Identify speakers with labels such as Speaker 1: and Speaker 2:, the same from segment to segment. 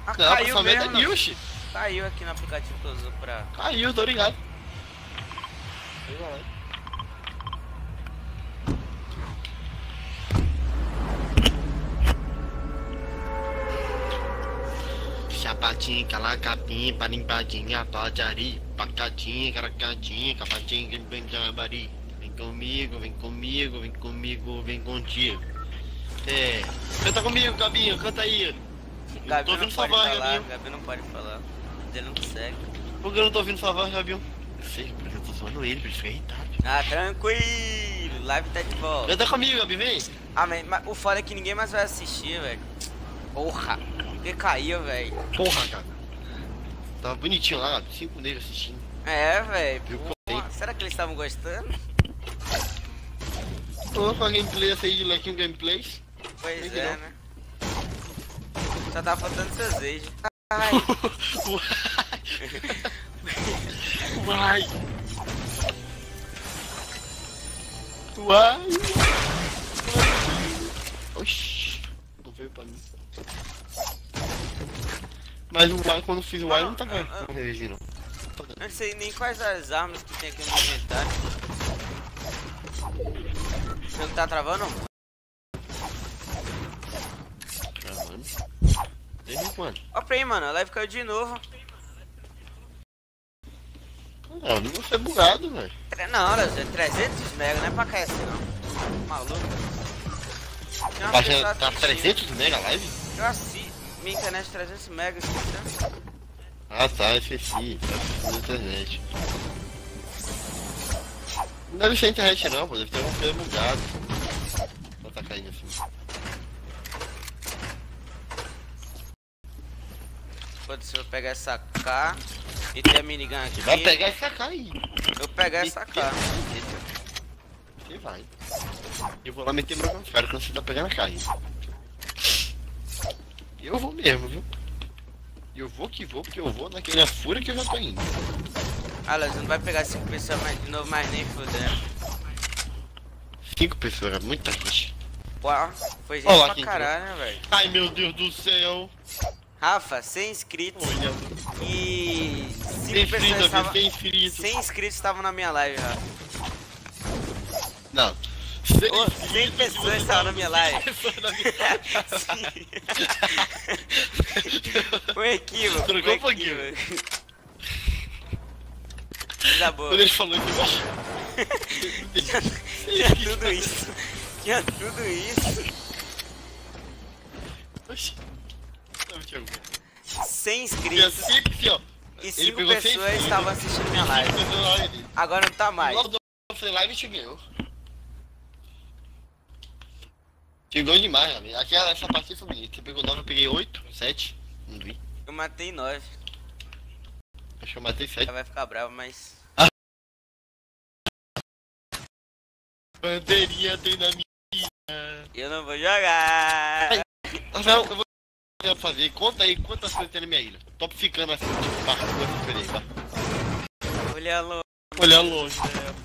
Speaker 1: Ah,
Speaker 2: Não,
Speaker 1: caiu
Speaker 2: processamento
Speaker 1: mesmo.
Speaker 2: é Yoshi.
Speaker 1: Caiu aqui no aplicativo que eu uso pra...
Speaker 2: Caiu, tô ligado. Chapatinho, calacapim, parimpadinha, pajari, pacadinha, caracadinha, capatinha, benjabari. Vem comigo, vem comigo, vem comigo, vem contigo. É, canta comigo, Gabinho, canta aí.
Speaker 1: Gabi
Speaker 2: Tô
Speaker 1: não
Speaker 2: ouvindo
Speaker 1: pode
Speaker 2: sua voz,
Speaker 1: falar,
Speaker 2: Gabinho.
Speaker 1: Gabi não pode falar. Ele não consegue.
Speaker 2: Por que eu não tô ouvindo sua voz, Gabinho? Não sei, porque eu tô zoando ele, pra ele ficar irritado.
Speaker 1: Ah, tranquilo, live tá de volta.
Speaker 2: Canta comigo, Gabi, vem.
Speaker 1: Ah, mas o foda é que ninguém mais vai assistir, velho. Porra, porque caiu, velho.
Speaker 2: Porra, cara. Tava bonitinho lá, 5 negros assistindo.
Speaker 1: É, velho.
Speaker 2: Eu
Speaker 1: Porra, será que eles estavam gostando?
Speaker 2: Tô com a gameplay essa aí de Lequinho Gameplays.
Speaker 1: Pois
Speaker 2: Sei
Speaker 1: é,
Speaker 2: não.
Speaker 1: né? Só tá faltando seus age. Ai.
Speaker 2: Uai. Uai. Oxi. Não veio pra mim. Mas o Uai, quando fiz o Uai, não tá com reagir, não.
Speaker 1: Eu não sei nem quais as armas que tem aqui no inventário. O jogo tá travando?
Speaker 2: Travando. Desde quando?
Speaker 1: Ó pra aí, mano, a live caiu de novo.
Speaker 2: Não, não vou ser bugado, velho.
Speaker 1: Não, olha, é 300 mega, não é pra cair assim não. Maluco. Tem uma
Speaker 2: Baixa,
Speaker 1: pessoa
Speaker 2: tá
Speaker 1: assistindo.
Speaker 2: 300 mega live?
Speaker 1: Eu assisto. Minha internet 300 mega, escuta.
Speaker 2: Ah tá, esqueci. Tá na internet. Não deve ser internet não, pô. Deve ter alguma coisa bugada. Só tá caindo assim.
Speaker 1: Foda-se, eu vou pegar essa K e ter a minigun aqui.
Speaker 2: Vai pegar essa K aí.
Speaker 1: Eu vou pegar essa K.
Speaker 2: Você vai. Eu vou lá meter meu campfire quando você tá pegando a K aí. Eu vou mesmo, viu? Eu vou que vou, porque eu vou naquela fúria que eu já tô indo.
Speaker 1: Ah, Léo, você não vai pegar 5 pessoas mais de novo, mais nem fudendo.
Speaker 2: 5 pessoas, é muita gente.
Speaker 1: Pô, foi gente
Speaker 2: Olá,
Speaker 1: pra
Speaker 2: quem
Speaker 1: caralho, né, velho?
Speaker 2: Ai meu Deus do céu.
Speaker 1: Rafa, 100 inscritos
Speaker 2: Olha.
Speaker 1: e 5
Speaker 2: Tem
Speaker 1: pessoas
Speaker 2: inscrito,
Speaker 1: estavam...
Speaker 2: tem inscrito.
Speaker 1: 100 inscritos estavam na minha live, Rafa.
Speaker 2: Não.
Speaker 1: Ô, 100 pessoas estavam na minha live. Um equívoco,
Speaker 2: Trocou
Speaker 1: um
Speaker 2: um pouquinho.
Speaker 1: equívoco. Coisa boa.
Speaker 2: Quando ele falou que
Speaker 1: Tinha tudo isso. Tinha tudo isso.
Speaker 2: Oxi. Não, Thiago.
Speaker 1: 100
Speaker 2: E
Speaker 1: inscritos
Speaker 2: assim, assim, ó.
Speaker 1: e
Speaker 2: Ele
Speaker 1: 5
Speaker 2: pegou 100
Speaker 1: pessoas
Speaker 2: inscritos.
Speaker 1: estavam assistindo minha live. Agora não tá mais.
Speaker 2: Logo do Free Live te ganhou. Chegou demais, amigo. Aquela, essa partida foi bonita. Você pegou 9, eu peguei 8, 7. Não vi.
Speaker 1: Eu matei 9.
Speaker 2: Acho que eu matei 7.
Speaker 1: Ela vai ficar brava, mas...
Speaker 2: Bandeirinha tem na minha.
Speaker 1: Eu não vou jogar.
Speaker 2: Rafael, eu vou fazer. Conta aí quantas coisas tem na minha ilha. Top ficando assim, tipo, tá, quantas coisas aí, tá?
Speaker 1: Olha longe.
Speaker 2: Olha longe, né?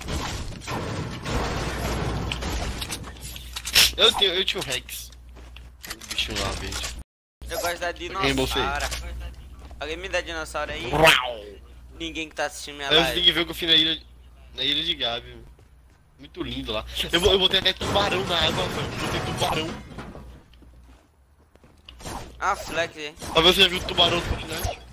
Speaker 2: Eu tinha o Rex. O bicho lá, verde.
Speaker 1: Eu gosto da
Speaker 2: Rainbow Six.
Speaker 1: dinossauro. Alguém me dá dinossauro aí?
Speaker 2: Uau!
Speaker 1: Ninguém que tá assistindo minha
Speaker 2: Aí você tem
Speaker 1: live.
Speaker 2: que ver o que eu fiz na ilha de Gabi. Muito lindo lá. Eu botei até tubarão na água, velho. Botei tubarão.
Speaker 1: Ah, flex aí.
Speaker 2: Mas você já viu o tubarão do Fortnite?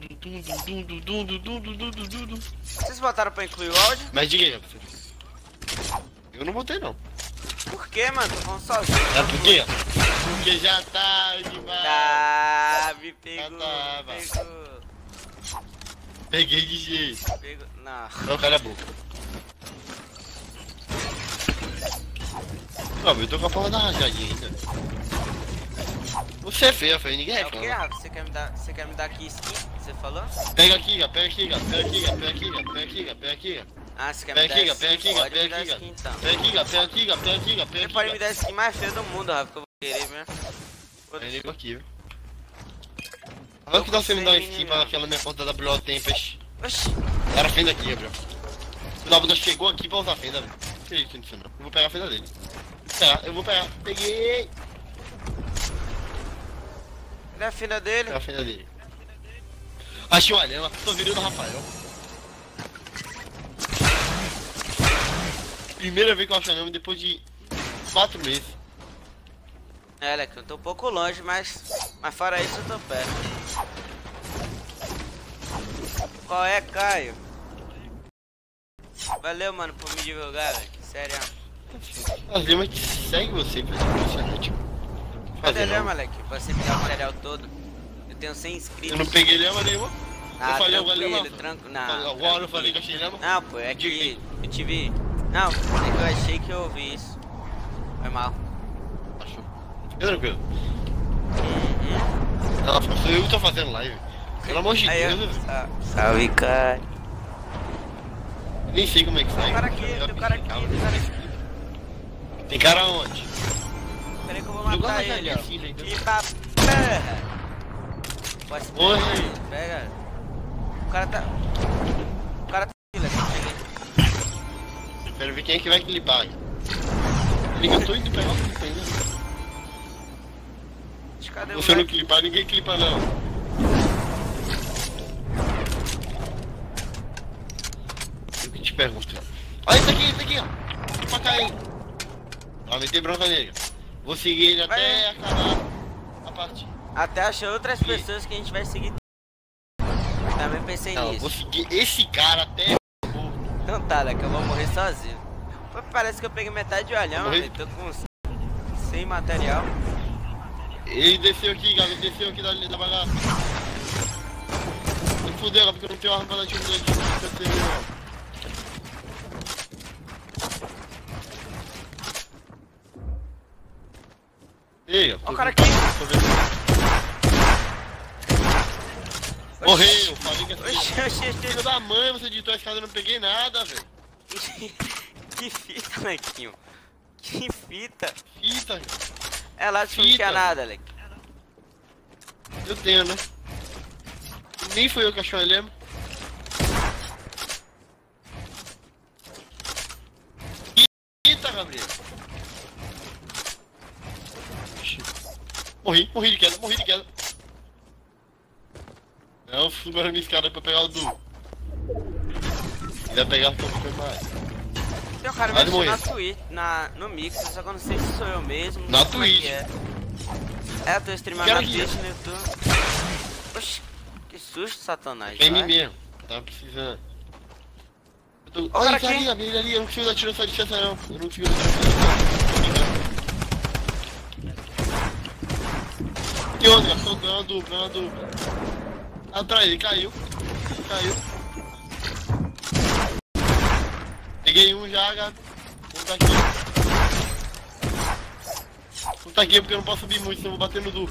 Speaker 2: Tum.
Speaker 1: Vocês botaram pra incluir o áudio?
Speaker 2: Mas diga aí, você. Eu não botei não.
Speaker 1: Por que, mano? Tô falando sozinho.
Speaker 2: É porque? Porque já tá demais.
Speaker 1: Ah, me pegou.
Speaker 2: Tá,
Speaker 1: Me
Speaker 2: vai.
Speaker 1: pegou.
Speaker 2: Peguei de jeito.
Speaker 1: Pegou. Não.
Speaker 2: Não, cala a boca. Não, eu tô com a porra da rajadinha ainda. Você é feio, feio, ninguém
Speaker 1: É o que,
Speaker 2: reclama.
Speaker 1: Rafa? Você quer me dar aqui skin? Você falou?
Speaker 2: Pega aqui, pega aqui, pega aqui, pega aqui, pega aqui, pega aqui.
Speaker 1: Ah, você quer me
Speaker 2: Pega
Speaker 1: dar
Speaker 2: aqui, pega aqui,
Speaker 1: Pode me
Speaker 2: pega
Speaker 1: dar
Speaker 2: aqui.
Speaker 1: skin então.
Speaker 2: Pega aqui, pega aqui, pega aqui, pega
Speaker 1: Você
Speaker 2: aqui.
Speaker 1: pode me dar a skin mais feia do mundo, Rafa, que eu vou querer mesmo.
Speaker 2: Aí
Speaker 1: Foda-se.
Speaker 2: nego aqui, viu? Olha que dá você me dar uma skin para aquela minha conta da WO Tempest.
Speaker 1: Oxi.
Speaker 2: Era a fenda aqui, Gabriel. O Dabuda chegou aqui pra usar a fenda, velho. Não acredito nisso não. Eu vou pegar a fenda dele. Eu vou pegar. Peguei!
Speaker 1: Cadê a filha dele?
Speaker 2: É a filha dele. Achei o Alhama, tô virando o Rafael. Primeira vez que eu acho o Alhama depois de 4 meses.
Speaker 1: É, Leque, eu tô um pouco longe, mas fora isso eu tô perto. Qual é, Caio? Valeu, mano, por me divulgar, velho. Sério.
Speaker 2: As lemas que segue você, impressionante.
Speaker 1: Cadê lema, Leque? Você me dá o material todo. Eu tenho 100 inscritos.
Speaker 2: Eu não peguei lema nenhuma.
Speaker 1: Ah,
Speaker 2: eu falei
Speaker 1: tranquilo, tranquilo. Não,
Speaker 2: agora eu falei que eu achei lema.
Speaker 1: não, pô, é que eu te vi. Não, é que eu achei que eu ouvi isso. Foi mal.
Speaker 2: Achou. Fica tranquilo. Não, sou eu que tô fazendo live. Pelo amor de
Speaker 1: Aí,
Speaker 2: Deus,
Speaker 1: salve, cara.
Speaker 2: Nem sei como é que sai.
Speaker 1: Tem cara aqui, tem cara aqui, tem cara aqui.
Speaker 2: Tem cara onde?
Speaker 1: Peraí que eu vou matar ele, ó.
Speaker 2: Filha, então.
Speaker 1: Que porra! Pode
Speaker 2: Oi.
Speaker 1: pega. O cara tá aqui, Leque.
Speaker 2: Quero ver quem é que vai clipar. Eu tô indo pegar o clipe ainda.
Speaker 1: Cadê o
Speaker 2: Você não
Speaker 1: Leque?
Speaker 2: clipar, ninguém clipa não. Eu que te pergunto. Olha isso aqui, ó. Vem pra cá, hein. Vai meter bronca nele. Vou seguir ele até acabar a partida.
Speaker 1: Até achar outras pessoas que a gente vai seguir. Também pensei
Speaker 2: Não,
Speaker 1: nisso.
Speaker 2: vou seguir esse cara até.
Speaker 1: Não tá, Leque, eu vou morrer sozinho. Pô, parece que eu peguei metade de olhão,
Speaker 2: Morrer?
Speaker 1: velho. Tô com sem material.
Speaker 2: Ele desceu aqui, galera. Ele desceu aqui da bagaça. Me fudeu, porque eu não tenho arma pra dar tiro nele. Ei, ó.
Speaker 1: Ó o cara aqui.
Speaker 2: Morreu, falei que
Speaker 1: Oxi,
Speaker 2: assim. Filho da mãe, você editou a escada, eu não peguei nada, velho.
Speaker 1: Que fita, Lequinho. Que fita.
Speaker 2: Fita, velho.
Speaker 1: É lá que não tinha nada, Leque.
Speaker 2: Eu tenho, né? Nem foi eu que achou ele mesmo. Fita, Gabriel. Morri de queda. Não, subiu na minha escada pra pegar o Du. Ele vai pegar o que eu mais.
Speaker 1: Tem um cara
Speaker 2: Vai
Speaker 1: mexendo
Speaker 2: morrer.
Speaker 1: na Twitch, no Mix, só que eu não sei se sou eu mesmo.
Speaker 2: Na
Speaker 1: não sei como é
Speaker 2: Twitch.
Speaker 1: que É, eu tô streamando
Speaker 2: Quero
Speaker 1: na
Speaker 2: ir.
Speaker 1: Twitch no YouTube. Oxi, que susto, Satanás.
Speaker 2: Vem
Speaker 1: vai.
Speaker 2: mim mesmo, tava precisando. Eu tô...
Speaker 1: Ó,
Speaker 2: Olha
Speaker 1: cara
Speaker 2: ele
Speaker 1: aqui.
Speaker 2: ali, eu não consigo dar tiro só de distância não. Eu não consigo dar tiro só de distância. Que outro, gastou uma dupla. Atrás, ele caiu. Peguei um já, gato. Vou tá aqui porque eu não posso subir muito, senão eu vou bater no Duque.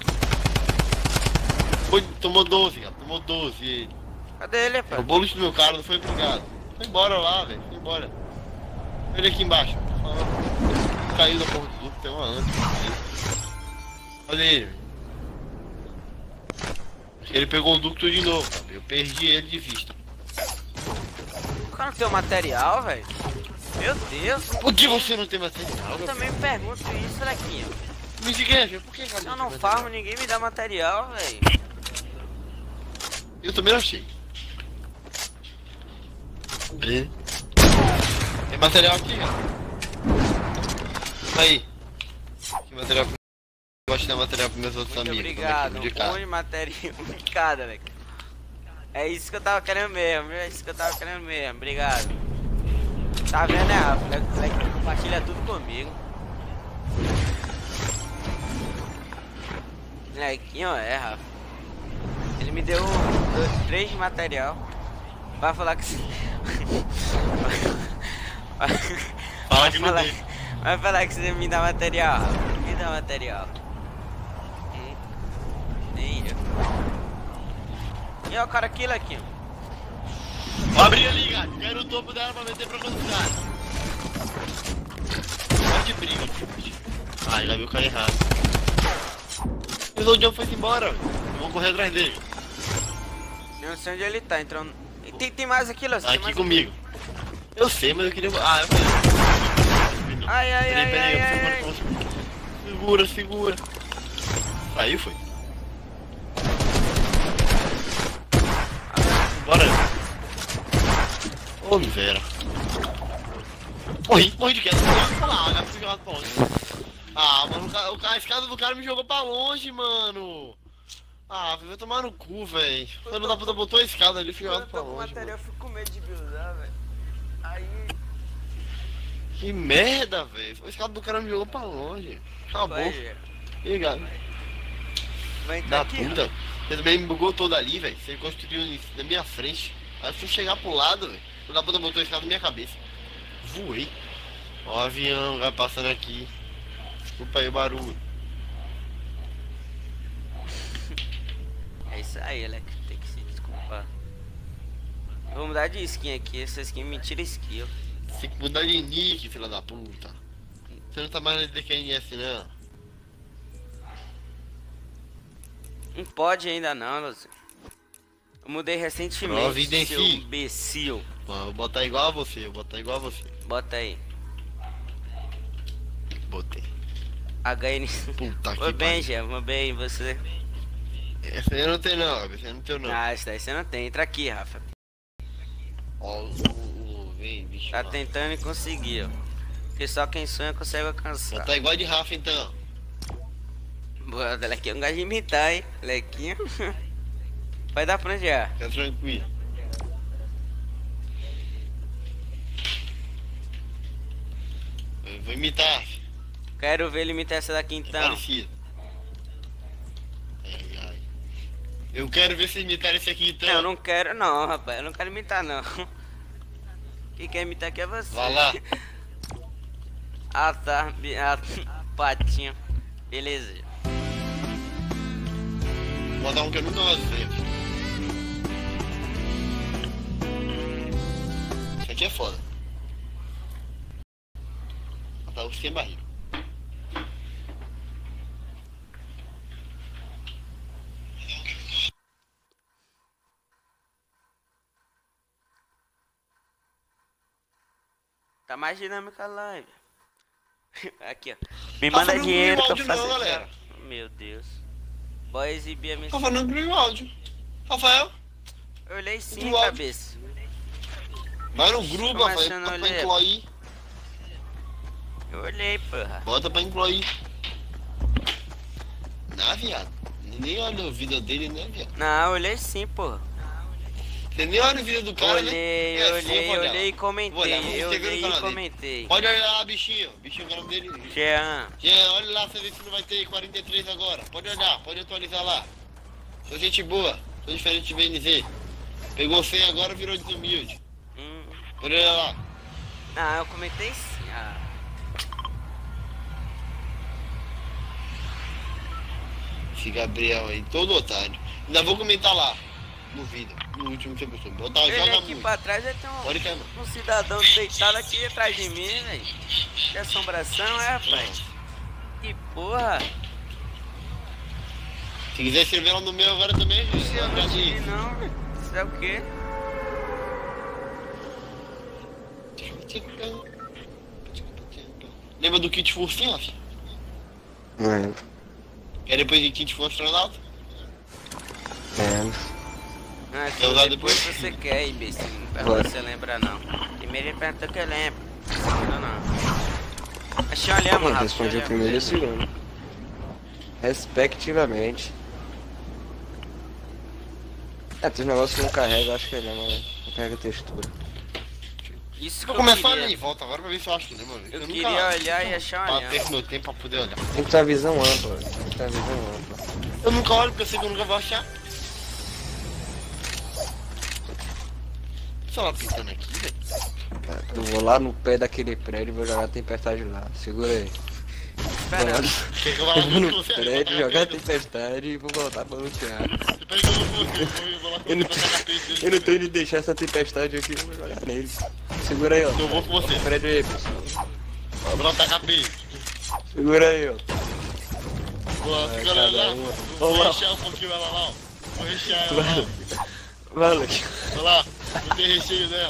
Speaker 2: Tomou 12, cara. Tomou 12 ele.
Speaker 1: Cadê ele,
Speaker 2: É
Speaker 1: pô?
Speaker 2: o bolo do meu cara, não foi obrigado. Foi embora lá, velho. Foi embora. Ele aqui embaixo. Tô falando. Caiu da porra do Duque, tem uma antes. Olha ele, velho. Ele pegou o ducto de novo, cara. Eu perdi ele de vista.
Speaker 1: O cara não tem o material, velho? Meu Deus.
Speaker 2: Por que você não tem material?
Speaker 1: Eu também me pergunto isso, Lequinho.
Speaker 2: Me diga, por que, cara?
Speaker 1: Se eu não farmo, ninguém me dá material, velho.
Speaker 2: Eu também não achei. Tem material aqui, cara. Aí. Que material que eu gosto de dar material pros meus outros
Speaker 1: Muito
Speaker 2: amigos.
Speaker 1: obrigado.
Speaker 2: De casa.
Speaker 1: Um de material. Obrigado, Leque. É isso que eu tava querendo mesmo, Obrigado. Tá vendo, né, Rafa? Leque compartilha tudo comigo. Lequinho Rafa. Ele me deu 3 de material. Vai falar que...
Speaker 2: Fala que não tem.
Speaker 1: Vai falar que você me dá material, Rafa. Me dá material. Nem eu. E ó o cara aqui, Lequinho.
Speaker 2: Abre ali, gato. Quero o topo dela pra meter pra outro cara. Pode briga. Ah, já viu o cara errado. O Zodião foi embora, velho. Eu vou correr atrás dele.
Speaker 1: Eu não sei onde ele tá, entrando. Tem mais aqui, Léo.
Speaker 2: Tá aqui comigo. Eu sei, mas eu queria... Ah, eu falei.
Speaker 1: Ai.
Speaker 2: Segura. Aí foi. Oliveira. Morri de queda. Ah, mano, a escada do cara me jogou pra longe, mano. Ah, vai tomar no cu, velho. O filho da puta botou a escada ali e ficou pra longe.
Speaker 1: Eu fico com medo de buildar, velho. Aí.
Speaker 2: Que merda, velho. A escada do cara me jogou pra longe. Acabou. Obrigado.
Speaker 1: Vai entrar
Speaker 2: Da
Speaker 1: aqui.
Speaker 2: puta. Você também me bugou todo ali, velho. Você construiu na minha frente. Aí eu fui chegar pro lado, velho. O da puta botou a escada na minha cabeça. Voei. Ó, o avião vai passando aqui. Desculpa aí o barulho.
Speaker 1: É isso aí, Alec. Tem que se desculpar. Vou mudar de skin aqui. Essa skin me tira skill.
Speaker 2: Tem que mudar de nick, filha da puta. Você não tá mais na DKNS, não.
Speaker 1: Não pode ainda não, Luzinho. Eu mudei recentemente,
Speaker 2: Providencie.
Speaker 1: seu imbecil.
Speaker 2: Mano, eu vou botar igual a você,
Speaker 1: Bota aí.
Speaker 2: Botei.
Speaker 1: HN.
Speaker 2: Puta que
Speaker 1: Foi bem,
Speaker 2: pariu.
Speaker 1: Gé. Foi bem, você.
Speaker 2: Essa aí eu não tenho não, essa aí eu não tenho não.
Speaker 1: Ah, essa daí você não tem. Entra aqui, Rafa.
Speaker 2: Ó, vem, bicho.
Speaker 1: Tá
Speaker 2: lá.
Speaker 1: tentando e conseguiu. Porque só quem sonha consegue alcançar.
Speaker 2: Tá igual de Rafa então.
Speaker 1: Boa, Lequinho, não gosta de imitar, hein? Lequinho. Vai dar pra onde é?
Speaker 2: Fica tranquilo. Eu vou imitar.
Speaker 1: Quero ver ele imitar essa daqui
Speaker 2: É
Speaker 1: então.
Speaker 2: parecido. Ai, ai. Eu quero ver se imitar esse aqui então.
Speaker 1: Eu não quero não, rapaz. Eu não quero imitar não. Quem quer imitar aqui é você.
Speaker 2: Vai lá.
Speaker 1: Ah tá. Patinho. Beleza.
Speaker 2: Vou dar um que eu nunca mais vi. Isso aqui é foda. Matar o sem barriga.
Speaker 1: Tá mais dinâmica a live. Aqui, ó. Me manda
Speaker 2: falando
Speaker 1: dinheiro que eu
Speaker 2: áudio
Speaker 1: faço.
Speaker 2: não, galera.
Speaker 1: Meu Deus. Bora exibir a minha.
Speaker 2: Tá falando no áudio. Rafael,
Speaker 1: Eu olhei sim,
Speaker 2: Do áudio.
Speaker 1: cabeça.
Speaker 2: vai no grupo,
Speaker 1: Como
Speaker 2: Rafael.
Speaker 1: assim eu não
Speaker 2: Bota pra
Speaker 1: olhei?
Speaker 2: incluir.
Speaker 1: Eu olhei, porra.
Speaker 2: Bota pra incluir. Não, viado. Nem olha o vídeo dele, né, viado?
Speaker 1: Não, eu olhei sim, porra.
Speaker 2: Você nem olha o vídeo do cara, né?
Speaker 1: Olhei,
Speaker 2: É,
Speaker 1: olhei,
Speaker 2: vou olhar.
Speaker 1: olhei e
Speaker 2: Vou olhar,
Speaker 1: comentei.
Speaker 2: vamos
Speaker 1: Eu
Speaker 2: escrever no
Speaker 1: olhei
Speaker 2: canal
Speaker 1: e
Speaker 2: dele.
Speaker 1: comentei.
Speaker 2: Pode olhar lá, bichinho. Bichinho, o nome dele.
Speaker 1: Jean.
Speaker 2: Jean, olha lá, você vê se não vai ter 43 agora. Pode olhar, pode atualizar lá. Sou gente boa, sou diferente de BNZ. Pegou 100 agora, virou desumilde. Pode olhar lá.
Speaker 1: Ah, eu comentei sim. Ah.
Speaker 2: Esse Gabriel aí, todo otário. Ainda vou comentar lá, no vídeo, no último que você postou. Botar,
Speaker 1: Ele
Speaker 2: joga
Speaker 1: aqui
Speaker 2: muito.
Speaker 1: pra trás vai ter
Speaker 2: Pode cair, mano.
Speaker 1: um cidadão deitado aqui atrás de mim, velho. Que assombração, é, rapaz? Que porra.
Speaker 2: Se quiser escrever lá no meu agora também, gente.
Speaker 1: Eu não
Speaker 2: Atrás
Speaker 1: vi
Speaker 2: de-
Speaker 1: não, velho. Isso é o quê?
Speaker 2: Lembra do Kit Furfinho, ó, filho?
Speaker 3: É,
Speaker 2: É depois de Kit Fur astronauta?
Speaker 1: Ah,
Speaker 2: Eu lá
Speaker 1: depois
Speaker 2: depois.
Speaker 1: você quer, imbecil. Não pergunta se você lembra, não. Primeiro ele perguntou que eu lembro. Não, não. Achei olhamos,
Speaker 3: eu
Speaker 1: Rafa.
Speaker 3: respondi o primeiro e o segundo. Respectivamente. É, tem uns negócios que não carrega, acho que ele não carrega textura.
Speaker 1: Isso que
Speaker 2: Vou
Speaker 1: eu
Speaker 2: começar
Speaker 1: queria.
Speaker 2: ali em volta agora pra ver se eu acho que lembra.
Speaker 1: Eu
Speaker 2: nunca-
Speaker 1: queria olhar e achar
Speaker 2: Pra
Speaker 1: olhando.
Speaker 2: ter meu tempo pra poder olhar.
Speaker 3: Tem que ter uma visão ampla, velho. Tem que ter uma visão ampla.
Speaker 2: Eu nunca olho porque eu sei que eu nunca vou achar. Só lá pintando aqui, velho.
Speaker 3: Eu vou lá no pé daquele prédio e vou jogar a tempestade lá. Segura aí.
Speaker 1: Espera.
Speaker 2: Quer que eu vá lá
Speaker 3: Eu vou no
Speaker 2: com você?
Speaker 3: prédio, jogar a tempestade e vou voltar pra lutear.
Speaker 2: Depois que eu vou com você, eu vou lá com
Speaker 3: Eu não,
Speaker 2: você pra tacar peito dele.
Speaker 3: eu não tenho de deixar essa tempestade aqui, eu vou jogar nele. Segura aí, ó.
Speaker 2: Eu vou com você.
Speaker 3: No prédio aí, pessoal.
Speaker 2: Eu vou lá tacar peito.
Speaker 3: Segura aí, ó.
Speaker 2: Vou lá,
Speaker 3: Vai,
Speaker 2: fica lá,
Speaker 3: cada
Speaker 2: lá.
Speaker 3: uma.
Speaker 2: Vou
Speaker 3: Vamos lá.
Speaker 2: rechear um pouquinho ela lá, ó. Vou rechear ela lá, ó.
Speaker 3: Vai, Luke.
Speaker 2: Olha lá, não tem recheio dela.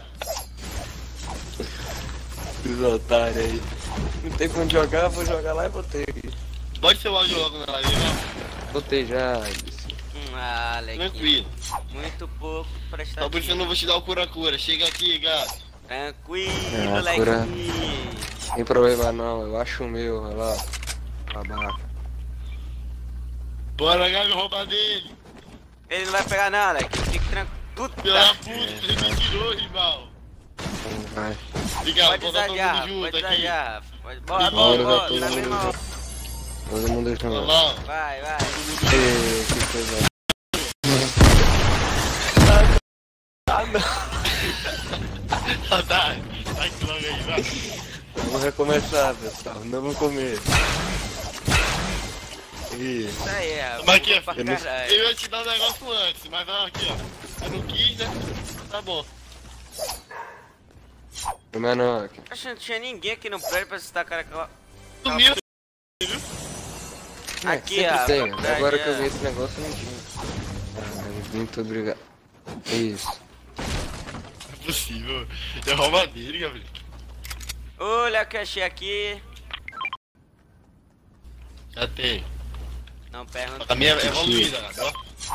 Speaker 3: Os otários aí. Não tem pra onde jogar, vou jogar lá e botei aqui.
Speaker 2: Pode ser o áudio logo na live, né?
Speaker 3: Botei já, disse.
Speaker 1: Ah, Alequinho.
Speaker 2: Tranquilo.
Speaker 1: Muito pouco prestativo.
Speaker 2: Só por isso eu não vou te dar o cura-cura. Chega aqui, gato.
Speaker 1: Tranquilo,
Speaker 3: Ah,
Speaker 1: Lequinho.
Speaker 3: Sem problema não, eu acho o meu, olha lá. Babaca.
Speaker 2: Bora, Gabi, roubar dele.
Speaker 1: Ele não vai pegar nada, Lequinho. Fique tranquilo. Puta.
Speaker 2: Pela puta, ele me tirou, irmão.
Speaker 3: Vai.
Speaker 2: Obrigado,
Speaker 1: Pode
Speaker 2: vou botar todo
Speaker 1: exagerar,
Speaker 2: mundo junto
Speaker 1: pode
Speaker 2: aqui.
Speaker 1: exagerar. Bora,
Speaker 3: Bora,
Speaker 1: bora,
Speaker 3: todo
Speaker 1: na
Speaker 3: mundo
Speaker 1: mesma hora.
Speaker 3: junto. Todo mundo
Speaker 2: Olha
Speaker 3: junto.
Speaker 2: lá.
Speaker 1: Vai, vai.
Speaker 3: Ei, que coisa.
Speaker 2: Ah, tá. Vai que logo aí, vai.
Speaker 3: Vamos recomeçar, pessoal. Não vou comer. Isso.
Speaker 1: Isso aí, rapaz.
Speaker 2: Mas aqui,
Speaker 1: Pra
Speaker 3: eu não-
Speaker 1: caralho.
Speaker 2: eu ia te dar um negócio antes, mas ó, aqui, ó. Eu não quis, né? Tá bom.
Speaker 3: Mas não, aqui.
Speaker 1: Acho que não tinha ninguém aqui no prédio pra citar cara que
Speaker 2: Sumiu.
Speaker 1: Aqui,
Speaker 3: sempre
Speaker 1: ó.
Speaker 3: tem.
Speaker 1: pra
Speaker 3: Agora
Speaker 1: trás,
Speaker 3: que eu vi
Speaker 1: ó.
Speaker 3: esse negócio, não tinha. Ah, muito obrigado. Isso.
Speaker 2: Não é possível. É rouba dele, Gabriel.
Speaker 1: Olha o que eu achei aqui.
Speaker 2: Já tem.
Speaker 1: Não pergunta.
Speaker 2: A minha é evoluída, ó.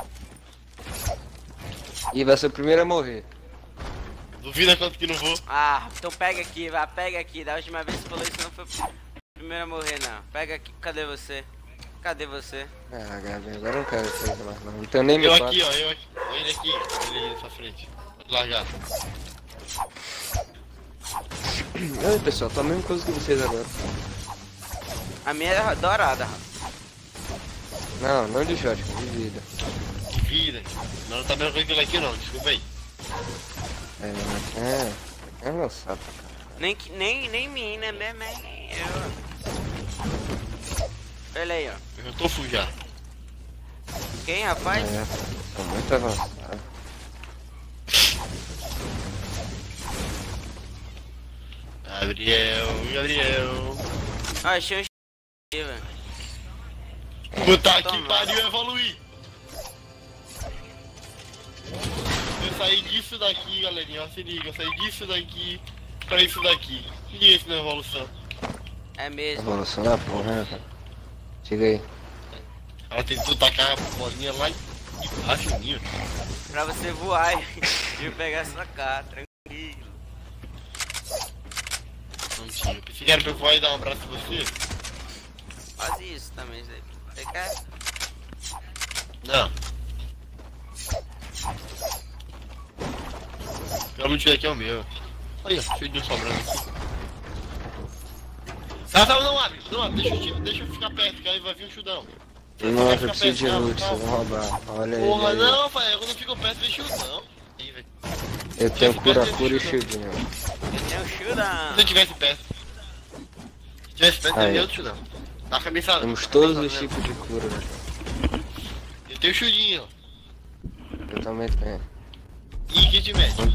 Speaker 3: E vai ser o primeiro a morrer.
Speaker 2: Duvida quanto que não vou.
Speaker 1: Ah, então pega aqui, vai, pega aqui. Da última vez que falou isso não foi o primeiro a morrer, não. Pega aqui, cadê você? Cadê você?
Speaker 3: Ah, Gabi, agora eu não quero coisa mais não. Então nem me
Speaker 2: Eu
Speaker 3: faça.
Speaker 2: aqui, ó. Eu aqui. Ele aqui. Ele aí na sua frente. Pode largar.
Speaker 3: Oi, pessoal, tô a mesma coisa que vocês agora.
Speaker 1: A minha é dourada, rapaz.
Speaker 3: Não, não de shot, de vida.
Speaker 2: Que vida. Não tá a mesma coisa que ele aqui, não. Desculpa aí.
Speaker 3: É lançado.
Speaker 1: Nem mim, né? Nem eu. Olha aí, ó.
Speaker 2: Eu já tô full já.
Speaker 1: Quem, rapaz?
Speaker 3: É, são muito avançados.
Speaker 2: Gabriel.
Speaker 1: Ah, achei um aqui, velho.
Speaker 2: Puta que
Speaker 1: Toma.
Speaker 2: pariu, evoluir. Eu saí disso daqui, galerinha, ó, se liga, eu saí disso daqui pra isso daqui. E esse na evolução?
Speaker 1: É mesmo.
Speaker 3: Evolução da porra, né, cara? Chega aí.
Speaker 2: Ela tentou tacar a bolinha lá embaixo minha.
Speaker 1: Pra você voar e pegar essa cara, tranquilo.
Speaker 2: Não tinha. Eu pensei que era pra eu voar e dar um abraço em você.
Speaker 1: Faz isso também, Zé. Você quer?
Speaker 2: Não. O loot aqui é o meu. Olha, cheio de um sobrando aqui. Não, não abre, deixa eu ficar perto, que aí vai vir um chudão.
Speaker 3: Nossa, eu preciso de loot, vocês vão roubar. Olha aí.
Speaker 2: Porra,
Speaker 3: aí.
Speaker 2: não, pai, eu não fico perto de chudão. Ih, velho.
Speaker 3: Eu tenho cura-cura e shieldinho.
Speaker 1: Eu tenho um churão.
Speaker 2: Se eu tivesse perto. Se tivesse perto, eu
Speaker 3: Aí.
Speaker 2: teria outro chudão. Tá com a cabeça.
Speaker 3: Temos todos os tipos de cura, né?
Speaker 2: Eu tenho chudinho, ó.
Speaker 3: Eu também tenho.
Speaker 2: E kit médico.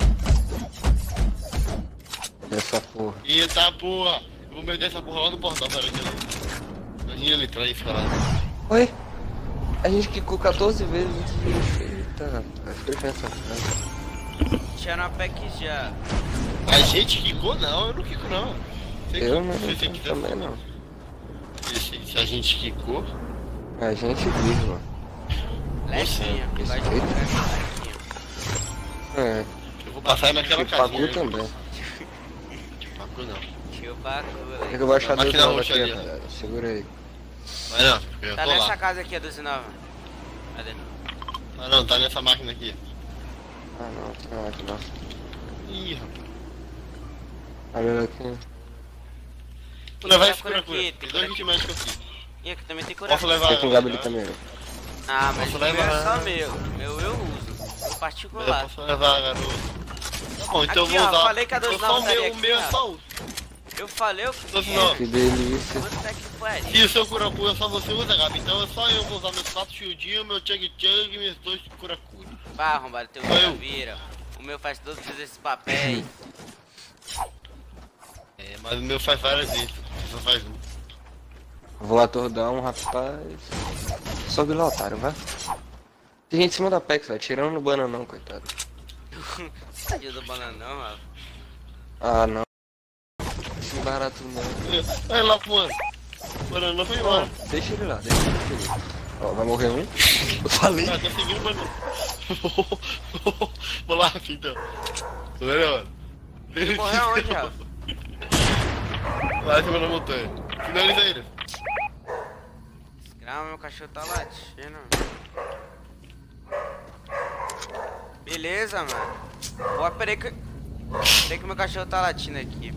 Speaker 3: Dessa porra.
Speaker 2: Eita porra. Eu vou meter essa porra lá no portal, pera aqui. Imagina ele entrar e ficar lá.
Speaker 3: Oi? A gente quicou 14 vezes antes de... Eita, rapaz, fica pensando.
Speaker 1: Tinha uma pack já.
Speaker 2: A gente quicou? Não, eu não quico não.
Speaker 3: Eu não,
Speaker 2: Se você quiser.
Speaker 3: também não.
Speaker 2: Se a gente quicou,
Speaker 3: A gente vive, mano.
Speaker 1: Levinha.
Speaker 3: Isso
Speaker 1: Vai de
Speaker 3: aí.
Speaker 1: levinha.
Speaker 3: É,
Speaker 2: eu vou passar naquela
Speaker 3: e Pacu
Speaker 2: casinha.
Speaker 3: também.
Speaker 2: Pacu não.
Speaker 1: Tio Bacu,
Speaker 3: É que
Speaker 1: velho.
Speaker 3: eu vou achar dois
Speaker 2: Máquina
Speaker 3: novos
Speaker 2: roxa
Speaker 3: aqui,
Speaker 2: ali, ó.
Speaker 3: galera. Segura aí.
Speaker 2: Vai não, eu
Speaker 1: Tá
Speaker 2: tô
Speaker 1: nessa
Speaker 2: lá.
Speaker 1: casa aqui, a 209. Cadê?
Speaker 2: Ah não, tá nessa máquina aqui.
Speaker 3: Ah não, tá aqui não.
Speaker 2: Ih, rapaz.
Speaker 3: Olha aqui.
Speaker 2: Vou levar
Speaker 1: Tá
Speaker 2: esse
Speaker 1: por
Speaker 2: cura-cura.
Speaker 1: aqui,
Speaker 2: Tem
Speaker 1: tá
Speaker 2: dois
Speaker 1: por
Speaker 2: kit médicos aqui.
Speaker 1: E aqui também tem
Speaker 2: Posso
Speaker 1: curação.
Speaker 2: levar?
Speaker 3: Tem com o Gabriel também.
Speaker 1: Ah, mas
Speaker 2: Posso
Speaker 1: o meu
Speaker 2: levar?
Speaker 1: é só meu. Meu eu uso. O
Speaker 2: Eu
Speaker 1: particular.
Speaker 2: posso levar, garoto. Tá bom, então
Speaker 1: Aqui,
Speaker 2: eu vou
Speaker 1: ó,
Speaker 2: usar.
Speaker 1: falei que a
Speaker 2: Só
Speaker 1: 2.9
Speaker 2: o meu,
Speaker 1: estaria
Speaker 2: o meu é
Speaker 1: aqui,
Speaker 2: só o.
Speaker 1: Eu falei o
Speaker 2: Doze
Speaker 1: que?
Speaker 2: nove.
Speaker 3: Que delícia.
Speaker 1: Puta que pariu.
Speaker 2: E o seu cura-cura só você usa, Gabi. Então é só eu vou usar meus 4 shieldinhos, meu chug-chug e meus 2 cura-cura.
Speaker 1: Vai, arrombado, teu
Speaker 2: Só eu.
Speaker 1: já vira. O meu faz todos esses papéis.
Speaker 2: É, mas o meu faz várias vezes. Só faz um.
Speaker 3: Vou atordão, rapaz. Sobe lá, otário, vai. Tem gente em cima da Pex, velho. Tirando no bananão, coitado.
Speaker 1: Tadinho do bananão, rapaz.
Speaker 3: Ah, não. Esse barato não.
Speaker 2: Vai lá, mano. Mano, não foi embora.
Speaker 3: Deixa ele lá, deixa ele. Ó, vai morrer um. Eu falei.
Speaker 2: Ah, tá seguindo, mano. Vou lá, então. Tô vendo, mano.
Speaker 1: Morreu aonde, Rafa?
Speaker 2: Lá em cima da montanha. Finaliza ele.
Speaker 1: Desgrama, meu cachorro tá latindo. Beleza, mano. Ó, peraí que meu cachorro tá latindo aqui.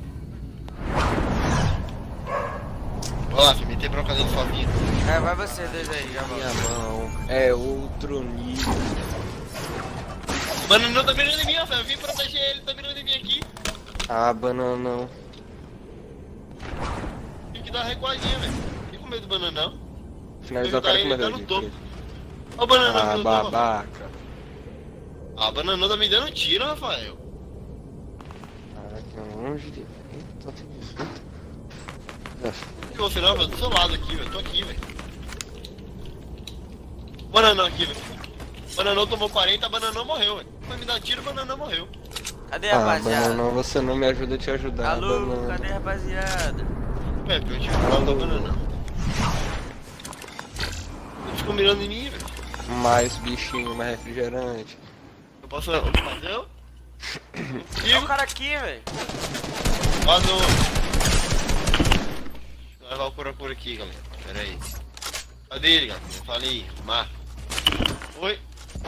Speaker 2: Vai lá, filho, meter bronca dele sozinho.
Speaker 1: É, vai vocês dois aí, já
Speaker 3: Minha
Speaker 1: volto.
Speaker 3: mão é outro nível.
Speaker 2: Mano, não tá mirando em mim, Rafael. Eu vim proteger ele, tá mirando em mim aqui.
Speaker 3: Ah, bananão.
Speaker 2: Tem que dar uma recuadinha, velho. Fica com medo do bananão.
Speaker 3: Finalizar o cara com
Speaker 2: Ele tá
Speaker 3: melhor
Speaker 2: no
Speaker 3: de
Speaker 2: topo. Ó o bananão
Speaker 3: Ah,
Speaker 2: no topo.
Speaker 3: babaca.
Speaker 2: Ah, o bananão tá me dando tiro, Rafael.
Speaker 3: Caraca, longe de... Eita,
Speaker 2: Por que você não, velho? Do seu lado aqui, velho. Tô aqui, velho. Bananão aqui, velho. Bananão tomou 40, bananão morreu, velho. Vai me dar tiro, bananão morreu.
Speaker 1: Cadê,
Speaker 3: Ah,
Speaker 1: rapaziada?
Speaker 3: bananão, você não me ajuda a te ajudar,
Speaker 1: Alô,
Speaker 3: bananão.
Speaker 1: cadê, rapaziada?
Speaker 2: Velho, eu te falo do bananão. Eles ficam mirando em mim, velho.
Speaker 3: Mais bichinho, mais refrigerante.
Speaker 2: Eu posso fazer?
Speaker 1: Olha o cara aqui, velho.
Speaker 2: Vazou. Vou levar o cura por aqui, galera. Pera aí. Cadê ele, galera? Eu falei, Marco. Oi.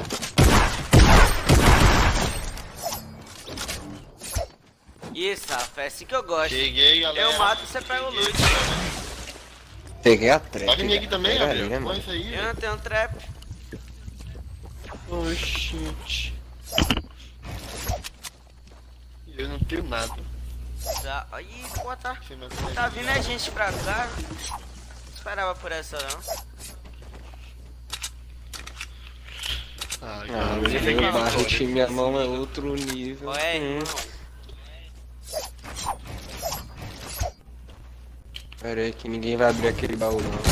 Speaker 1: Isso, Rafa, é assim que eu gosto.
Speaker 2: Cheguei, galera.
Speaker 1: Eu mato e você pega o loot.
Speaker 3: Peguei a trap.
Speaker 2: Pode vir aqui também,
Speaker 3: Pega
Speaker 2: Gabriel.
Speaker 3: ali, né,
Speaker 2: Põe
Speaker 3: mano?
Speaker 2: isso aí,
Speaker 1: Eu
Speaker 2: velho.
Speaker 1: não tenho trap.
Speaker 2: Oxi. Eu não tenho nada.
Speaker 1: Tá. Ih, pô, tá.
Speaker 2: Você não
Speaker 1: Tá vindo a gente pra cá. Não esperava por essa não.
Speaker 2: Ah,
Speaker 3: Ah,
Speaker 2: você
Speaker 3: meu
Speaker 2: tem que
Speaker 3: barrete, minha mão é outro nível.
Speaker 1: Qual é, irmão?
Speaker 3: Pera aí que ninguém vai abrir aquele baú não.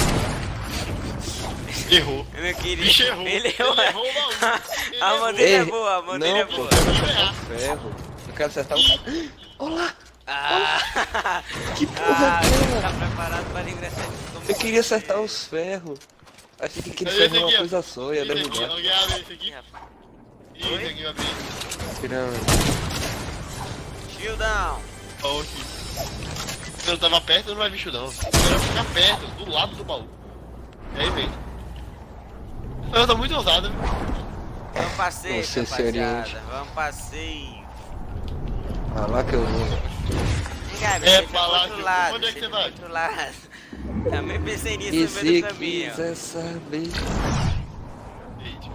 Speaker 2: Errou.
Speaker 1: Eu não queria.
Speaker 2: Bicho errou.
Speaker 1: Ele errou.
Speaker 2: Ele errou o baú. Ele
Speaker 1: A mão
Speaker 2: errou.
Speaker 1: dele é
Speaker 3: Ei,
Speaker 1: boa, a mão dele é
Speaker 3: não, pô,
Speaker 1: boa.
Speaker 3: eu quero acertar o ferro. Eu quero acertar o... Olá!
Speaker 1: Ah,
Speaker 3: Que porra é aquela?
Speaker 1: tá preparado para ingressar de
Speaker 3: Eu queria acertar os ferros. Achei que aquele
Speaker 2: Esse
Speaker 3: ferro é
Speaker 2: aqui,
Speaker 3: uma
Speaker 2: ó.
Speaker 3: coisa só, ia
Speaker 2: Esse aqui,
Speaker 3: derrubar.
Speaker 2: alguém abre esse aqui. Ih,
Speaker 1: Oi?
Speaker 2: esse aqui vai abrir.
Speaker 3: Tirando.
Speaker 1: Shield down.
Speaker 2: Baú aqui. Se eu tava perto, não vai bicho não. Eu quero ficar perto, do lado do baú. E aí, vem. Eu tô muito ousado.
Speaker 1: Vamos passeio,
Speaker 3: Você se
Speaker 1: rapaziada.
Speaker 3: oriente.
Speaker 1: Vamos passeio.
Speaker 3: Ah, lá que eu vou.
Speaker 1: Vem cá,
Speaker 2: É,
Speaker 1: velho,
Speaker 2: pra lá,
Speaker 1: outro
Speaker 2: tio.
Speaker 1: lado.
Speaker 2: Onde é que você
Speaker 1: pro
Speaker 2: vai?
Speaker 1: Outro lado. Também pensei nisso
Speaker 3: E
Speaker 1: no
Speaker 3: se
Speaker 1: meio do caminho.
Speaker 3: quiser saber...
Speaker 2: Eita.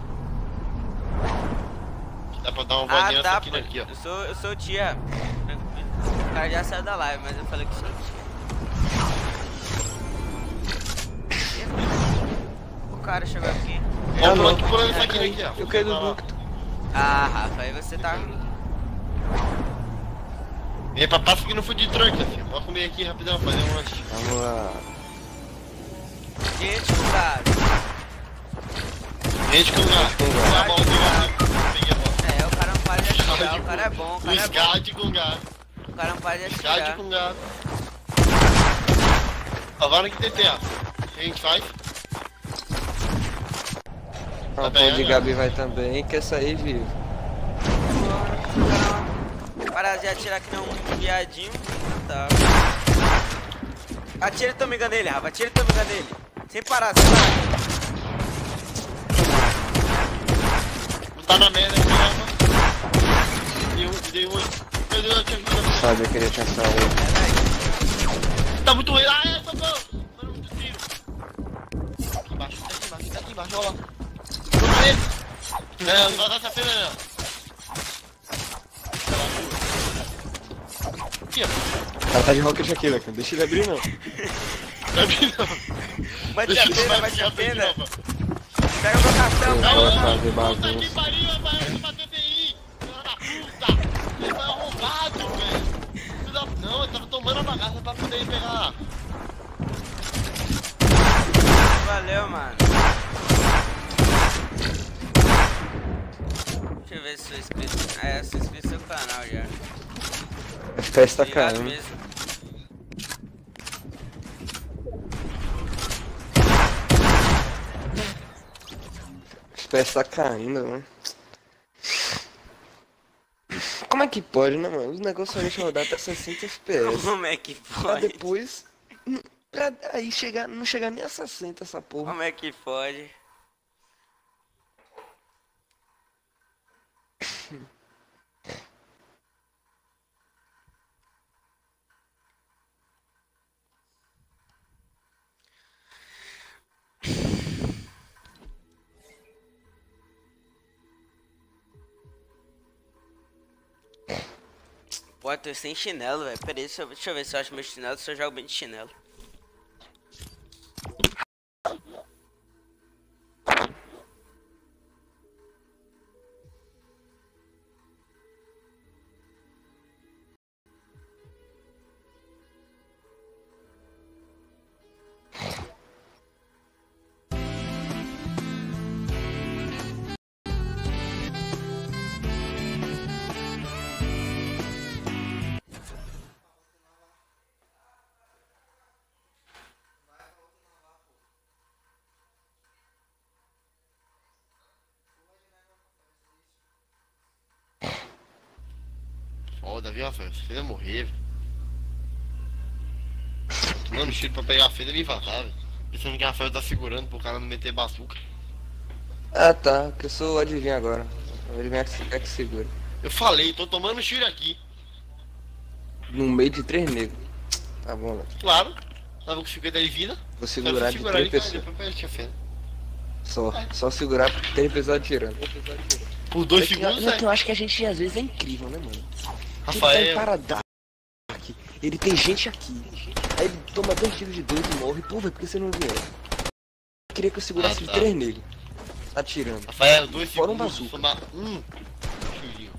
Speaker 2: Dá pra dar uma
Speaker 1: Ah,
Speaker 2: voadinha
Speaker 1: tá,
Speaker 2: aqui,
Speaker 1: pô.
Speaker 2: aqui, ó.
Speaker 1: Eu sou tia. O cara já saiu da live, mas eu falei que sou tia. O cara chegou aqui.
Speaker 2: Ó,
Speaker 3: não.
Speaker 2: tô pulando isso aqui, ó.
Speaker 3: Eu caí do
Speaker 2: Vai lá.
Speaker 3: ducto.
Speaker 1: Ah, Rafa, aí você tá...
Speaker 2: Vem pra passa aqui no food truck, assim. Pode comer aqui rapidão, fazer um lanche.
Speaker 3: Vamos lá.
Speaker 1: Gente, sabe?
Speaker 2: Gente com gato.
Speaker 3: com gato.
Speaker 2: Tá bom, peguei a bola.
Speaker 1: É, o cara não para de atirar, o cara é bom, o
Speaker 2: O
Speaker 1: cara é bom.
Speaker 2: SCAD com gato.
Speaker 1: O cara não para de
Speaker 2: SCAD
Speaker 1: atirar.
Speaker 2: com gato. Ó, vai no que TTA. O que a gente faz?
Speaker 3: O pão de Gabi vai também, quer sair vivo.
Speaker 1: Parar de atirar que não um viadinho. Tá. Atira e toma engano dele, Rafa. Atira e toma engano dele. Sem parar, sem parar.
Speaker 2: Não tá na merda aqui, Rafa. Dei um. Meu Deus, eu tinha que...
Speaker 3: Sabia que ele tinha saído.
Speaker 2: Tá muito ruim. Ah, é, socorro. Mano, muito tiro. Aqui embaixo, tá aqui embaixo, olha lá. Toma ele. Não, não vai dar essa pena, não. Aqui, ó.
Speaker 3: O cara tá de rocket aqui, né? Deixa ele abrir não.
Speaker 2: Não abri, não.
Speaker 1: Bate
Speaker 2: Deixa
Speaker 1: a
Speaker 2: eu
Speaker 1: pena,
Speaker 2: bater
Speaker 1: bate a pena.
Speaker 2: aqui, ó.
Speaker 1: Pega o meu cartão,
Speaker 3: Eu
Speaker 1: pega o
Speaker 3: vou
Speaker 1: meu
Speaker 3: fazer
Speaker 2: Puta que
Speaker 3: bagunça.
Speaker 2: pariu, rapaz, eu vou bater TI. Filho da puta. Ele foi arrombado, velho. Filho da... Não, eu tava tomando a bagaça pra poder pegar.
Speaker 1: Valeu, mano. Deixa eu ver se sou inscrito. É, eu sou inscrito no seu canal já.
Speaker 3: FPS tá
Speaker 1: Obrigado
Speaker 3: caindo.
Speaker 1: mesmo.
Speaker 3: FPS tá caindo, mano. Como é que pode, né, mano? Os negócios deixam rodar até 60 FPS.
Speaker 1: Como é que
Speaker 3: Pra
Speaker 1: pode?
Speaker 3: depois. Pra aí chegar, não chegar nem a 60 essa porra.
Speaker 1: Como é que pode? Pô, eu tô sem chinelo, velho. Pera aí, deixa eu ver se eu acho meu chinelo, se eu jogo bem de chinelo.
Speaker 2: Foda, viu, Rafael? Você ia morrer, velho. Tomando tiro pra pegar a feira e me vazar, velho. Pensando que o Rafael tá segurando pro cara não meter bazuca.
Speaker 3: Ah tá, que eu sou o adivinho agora. O adivinho é que segura.
Speaker 2: Eu falei, tô tomando tiro aqui.
Speaker 3: No meio de 3 negros. Tá bom, né?
Speaker 2: Claro. Tava com 50 de vida.
Speaker 3: Vou segurar de 3
Speaker 2: ali, cara,
Speaker 3: pessoas.
Speaker 2: depois perde a feira.
Speaker 3: Só segurar 3 pessoas atirando.
Speaker 2: Por 2
Speaker 3: É que,
Speaker 2: segundos,
Speaker 3: não, que eu
Speaker 2: né?
Speaker 3: acho que a gente às vezes é incrível, né, mano? Ele tá em
Speaker 2: Rafael.
Speaker 3: Paradark, ele tem gente aqui. Aí ele toma 2 tiros de 2 e morre. Pô, velho, por que você não viu? Eu queria que eu segurasse de 3 negros. Atirando.
Speaker 2: Rafael, 2
Speaker 3: Fora um
Speaker 2: segundos.
Speaker 3: bazuca.
Speaker 2: Tomar tirinho.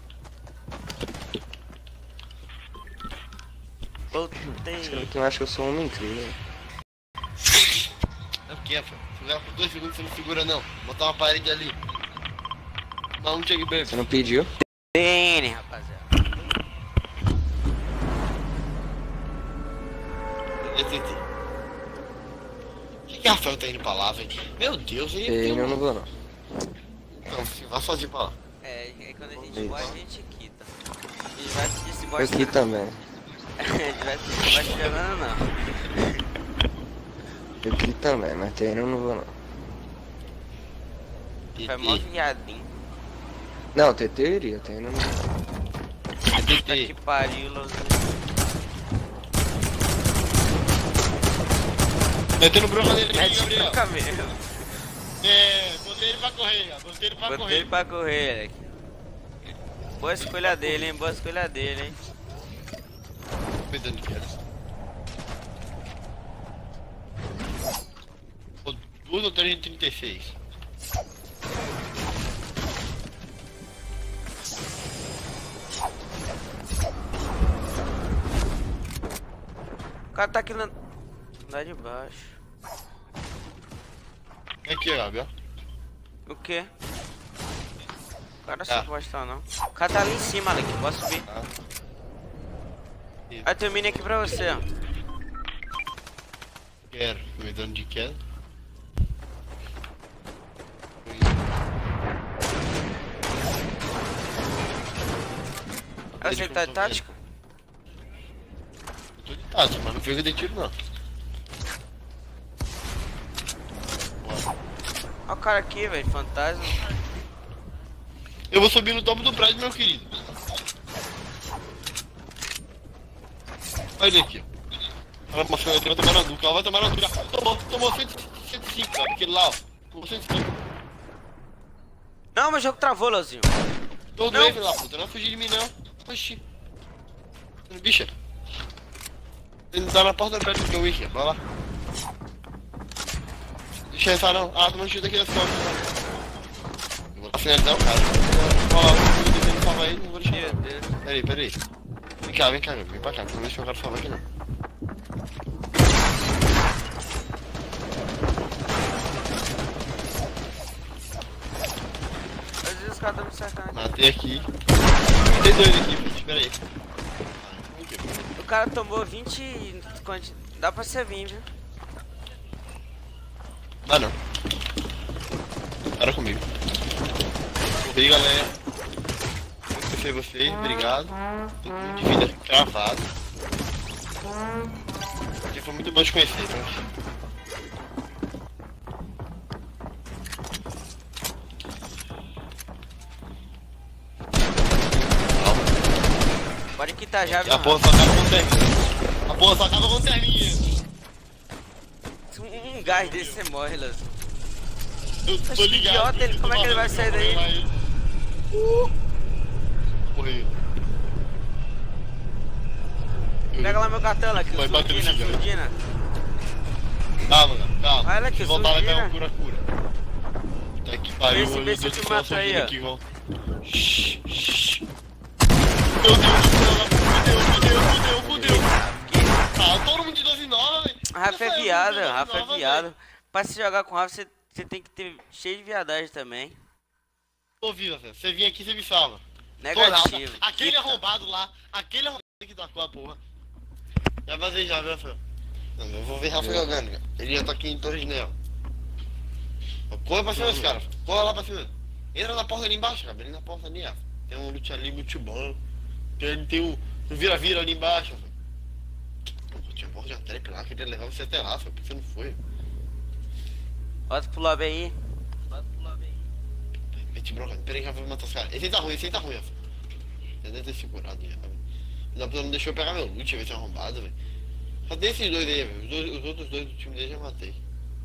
Speaker 1: Voltei.
Speaker 3: Eu acho que eu sou um homem incrível.
Speaker 2: É o que, Rafael? Segura por 2 segundos, você não segura não. Botar uma parede ali. Dá um check bem.
Speaker 3: Você não pediu?
Speaker 1: Tem, rapaziada.
Speaker 2: Por que Rafael tá indo pra lá, velho? Meu Deus, ele
Speaker 3: Eu não vou não.
Speaker 2: Não, vá sozinho pra lá.
Speaker 1: É quando a gente
Speaker 3: Isso.
Speaker 1: pode, a gente quita. A gente vai assistir esse
Speaker 3: Eu
Speaker 1: bosta.
Speaker 3: aqui também.
Speaker 1: A gente vai assistir esse bosta jogando, não.
Speaker 3: Eu aqui também, mas tem eu não vou não.
Speaker 1: Foi mó viadinho.
Speaker 3: Não, TT eu iria, tem eu não vou.
Speaker 1: Puta que pariu, Lozinho.
Speaker 2: Metendo bronca nele aqui,
Speaker 1: Mete
Speaker 2: Gabriel.
Speaker 1: bronca mesmo.
Speaker 2: É, botei ele pra correr, ó. Botei ele pra
Speaker 1: Botei
Speaker 2: correr.
Speaker 1: ele pra correr, Alec. Boa escolha dele, hein? Boa escolha dele, hein?
Speaker 2: Cuidando de queda. 2 ou 3 de 36.
Speaker 1: O cara tá aqui na... lá de baixo.
Speaker 2: Aqui, Gabriel.
Speaker 1: O quê? O cara não pode estar, não. O cara tá ali em cima, Alec. Posso subir?
Speaker 2: Tá.
Speaker 1: Aí tem um mini aqui pra você, ó.
Speaker 2: Quero. Cuidando de queda.
Speaker 1: Ah, você tá de tática?
Speaker 2: Eu tô de tática, mas não pega de tiro não.
Speaker 1: Olha o cara aqui, velho. Fantasma.
Speaker 2: Eu vou subir no topo do prédio, meu querido. Olha ele aqui, ó. Olha, mostrando ele vai tomar na nuca, ela vai tomar na nuca. Tomou 105, cara, aquele lá, ó. Tomou 105.
Speaker 1: Não, meu jogo travou, Lozinho.
Speaker 2: Todo
Speaker 1: Não.
Speaker 2: ele, lá, puta, não vai fugir de mim, não. Oxi. Bicha. Ele tá na porta do prédio do Wiki, vai lá. Deixa eu entrar, não. Ah, tu não tira daqui das costas, não. Eu vou lá finalizar o cara. Ó, eu vou tentando salvar ele, não vou deixar
Speaker 1: Meu
Speaker 2: não.
Speaker 1: Deus.
Speaker 2: Peraí. Vem cá, meu. Vem pra cá, não deixa o cara salvar aqui, não.
Speaker 1: Às vezes os caras tão me sacando aqui.
Speaker 2: Matei aqui. Tem 2 aqui, gente. Espera aí.
Speaker 1: O cara tomou 20 e... Dá pra você vir, viu?
Speaker 2: Ah, não. Para comigo. Bem, galera. Eu conheci vocês, obrigado. Todo mundo de vida cravado. E foi muito bom te conhecer, tá?
Speaker 1: Pode quitar já, viu?
Speaker 2: A porra só acaba com terminha. A porra só acaba com terminha.
Speaker 1: Um gás desse você morre, Lance.
Speaker 2: Eu tô
Speaker 1: Que
Speaker 2: ligado.
Speaker 1: idiota, ele, como é que ele vai sair daí?
Speaker 2: Morreu.
Speaker 1: Pega lá meu katana aqui,
Speaker 2: Vai bater no
Speaker 1: Surdina,
Speaker 2: gigante.
Speaker 1: Surdina.
Speaker 2: Calma, cara, calma.
Speaker 1: Olha aqui,
Speaker 2: Se voltar vai
Speaker 1: Surdina.
Speaker 2: pegar um cura-cura. Tá que pariu,
Speaker 1: Esse
Speaker 2: meu Deus
Speaker 1: imbecil
Speaker 2: do
Speaker 1: te
Speaker 2: céu,
Speaker 1: mata aí,
Speaker 2: Surdina
Speaker 1: ó.
Speaker 2: aqui, vão. Shhh, shhh. Meu Deus do céu, fudeu. Ah, todo mundo de 12 nova, velho.
Speaker 1: Rafa é viado, Rafa é viado. Pra se jogar com Rafa, você tem que ter cheio de viadagem também.
Speaker 2: Tô vivo, velho. Você vinha aqui, você me salva.
Speaker 1: Negativo.
Speaker 2: Aquele
Speaker 1: Quita.
Speaker 2: arrombado lá, aquele arrombado que tacou a porra. Já vazei já, viu, Rafael? Não, eu vou ver Rafa jogando, cara. Ele já tá aqui em Torres Nel. Corra pra cima desse cara, corra lá pra cima. Entra na porta ali embaixo, cara. Ali na porta ali, ó. Tem um loot ali muito bom. Tem um vira-vira ali embaixo, velho. Tinha porra de trap lá, queria levar você até lá, por que você não foi?
Speaker 1: Bota pro lobby aí.
Speaker 2: Mete bronca, peraí, Rafa, vai matar os caras. Esse aí tá ruim, Rafa. Você deve ter segurado já, velho. Não deixou eu pegar meu loot, ver se é arrombado, velho. Só tem esses dois aí, velho. Os outros dois do time dele já matei.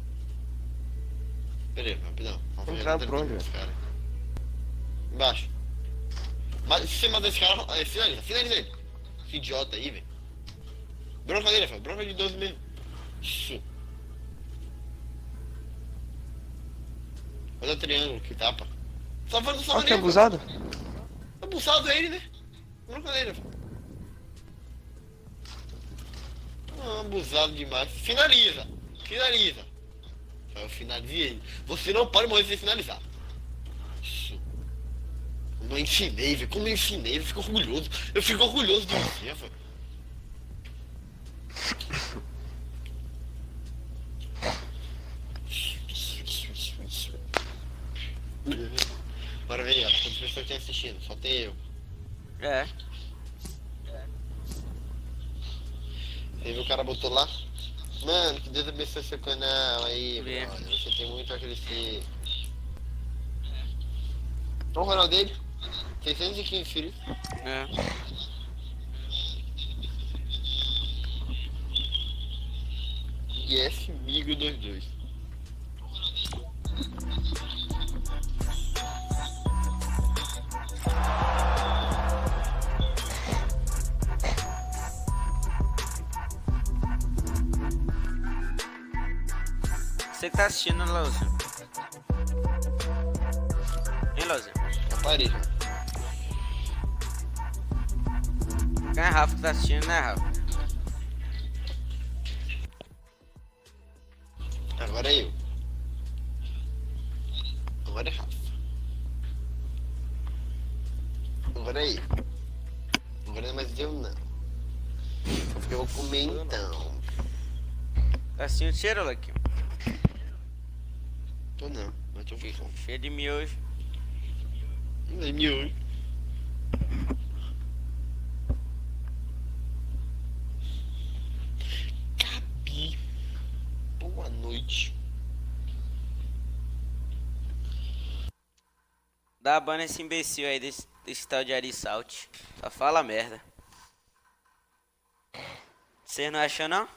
Speaker 2: Pera aí, rapidão.
Speaker 3: Entraram por onde, velho?
Speaker 2: Embaixo. Mas se você matar esse cara, finaliza ele. Esse idiota aí, velho. Bronca dele, velho. Bronca de 12 mesmo. Isso. Olha o triângulo que tapa. Só foi no
Speaker 3: Olha que abusado.
Speaker 2: Abusado ele, né? Bronca dele, velho. Abusado demais. Finaliza. Eu finalizei ele. Você não pode morrer sem finalizar. Isso. Eu não ensinei, velho. Como eu ensinei, eu fico orgulhoso. Eu fico orgulhoso de você, velho. Bora ver, ó. Quantas pessoas estão assistindo? Só tem eu.
Speaker 1: É.
Speaker 2: Você viu o cara botou lá? Mano, que Deus abençoe seu canal aí,
Speaker 1: Vê.
Speaker 2: brother. Você tem muito a crescer. Olha o canal dele. 615 filhos.
Speaker 1: É.
Speaker 2: Yes, Migo 22.
Speaker 1: Você que tá assistindo, Lauzinho. Hein, Lauzinho?
Speaker 2: Aparelho.
Speaker 1: Quem é Rafa que tá assistindo, né, Rafa?
Speaker 2: Agora é eu. Agora é Rafa. Agora é eu. Agora não é mais eu não. Eu vou comer então.
Speaker 1: Tá assistindo o cheiro, Lucky?
Speaker 2: Tô não, mas tô com fome.
Speaker 1: Cheio de miojo.
Speaker 2: É miojo. Gabi. Boa noite.
Speaker 1: Dá ban nesse imbecil aí desse tal de Ari Salt. Só fala merda. Vocês não acham, não?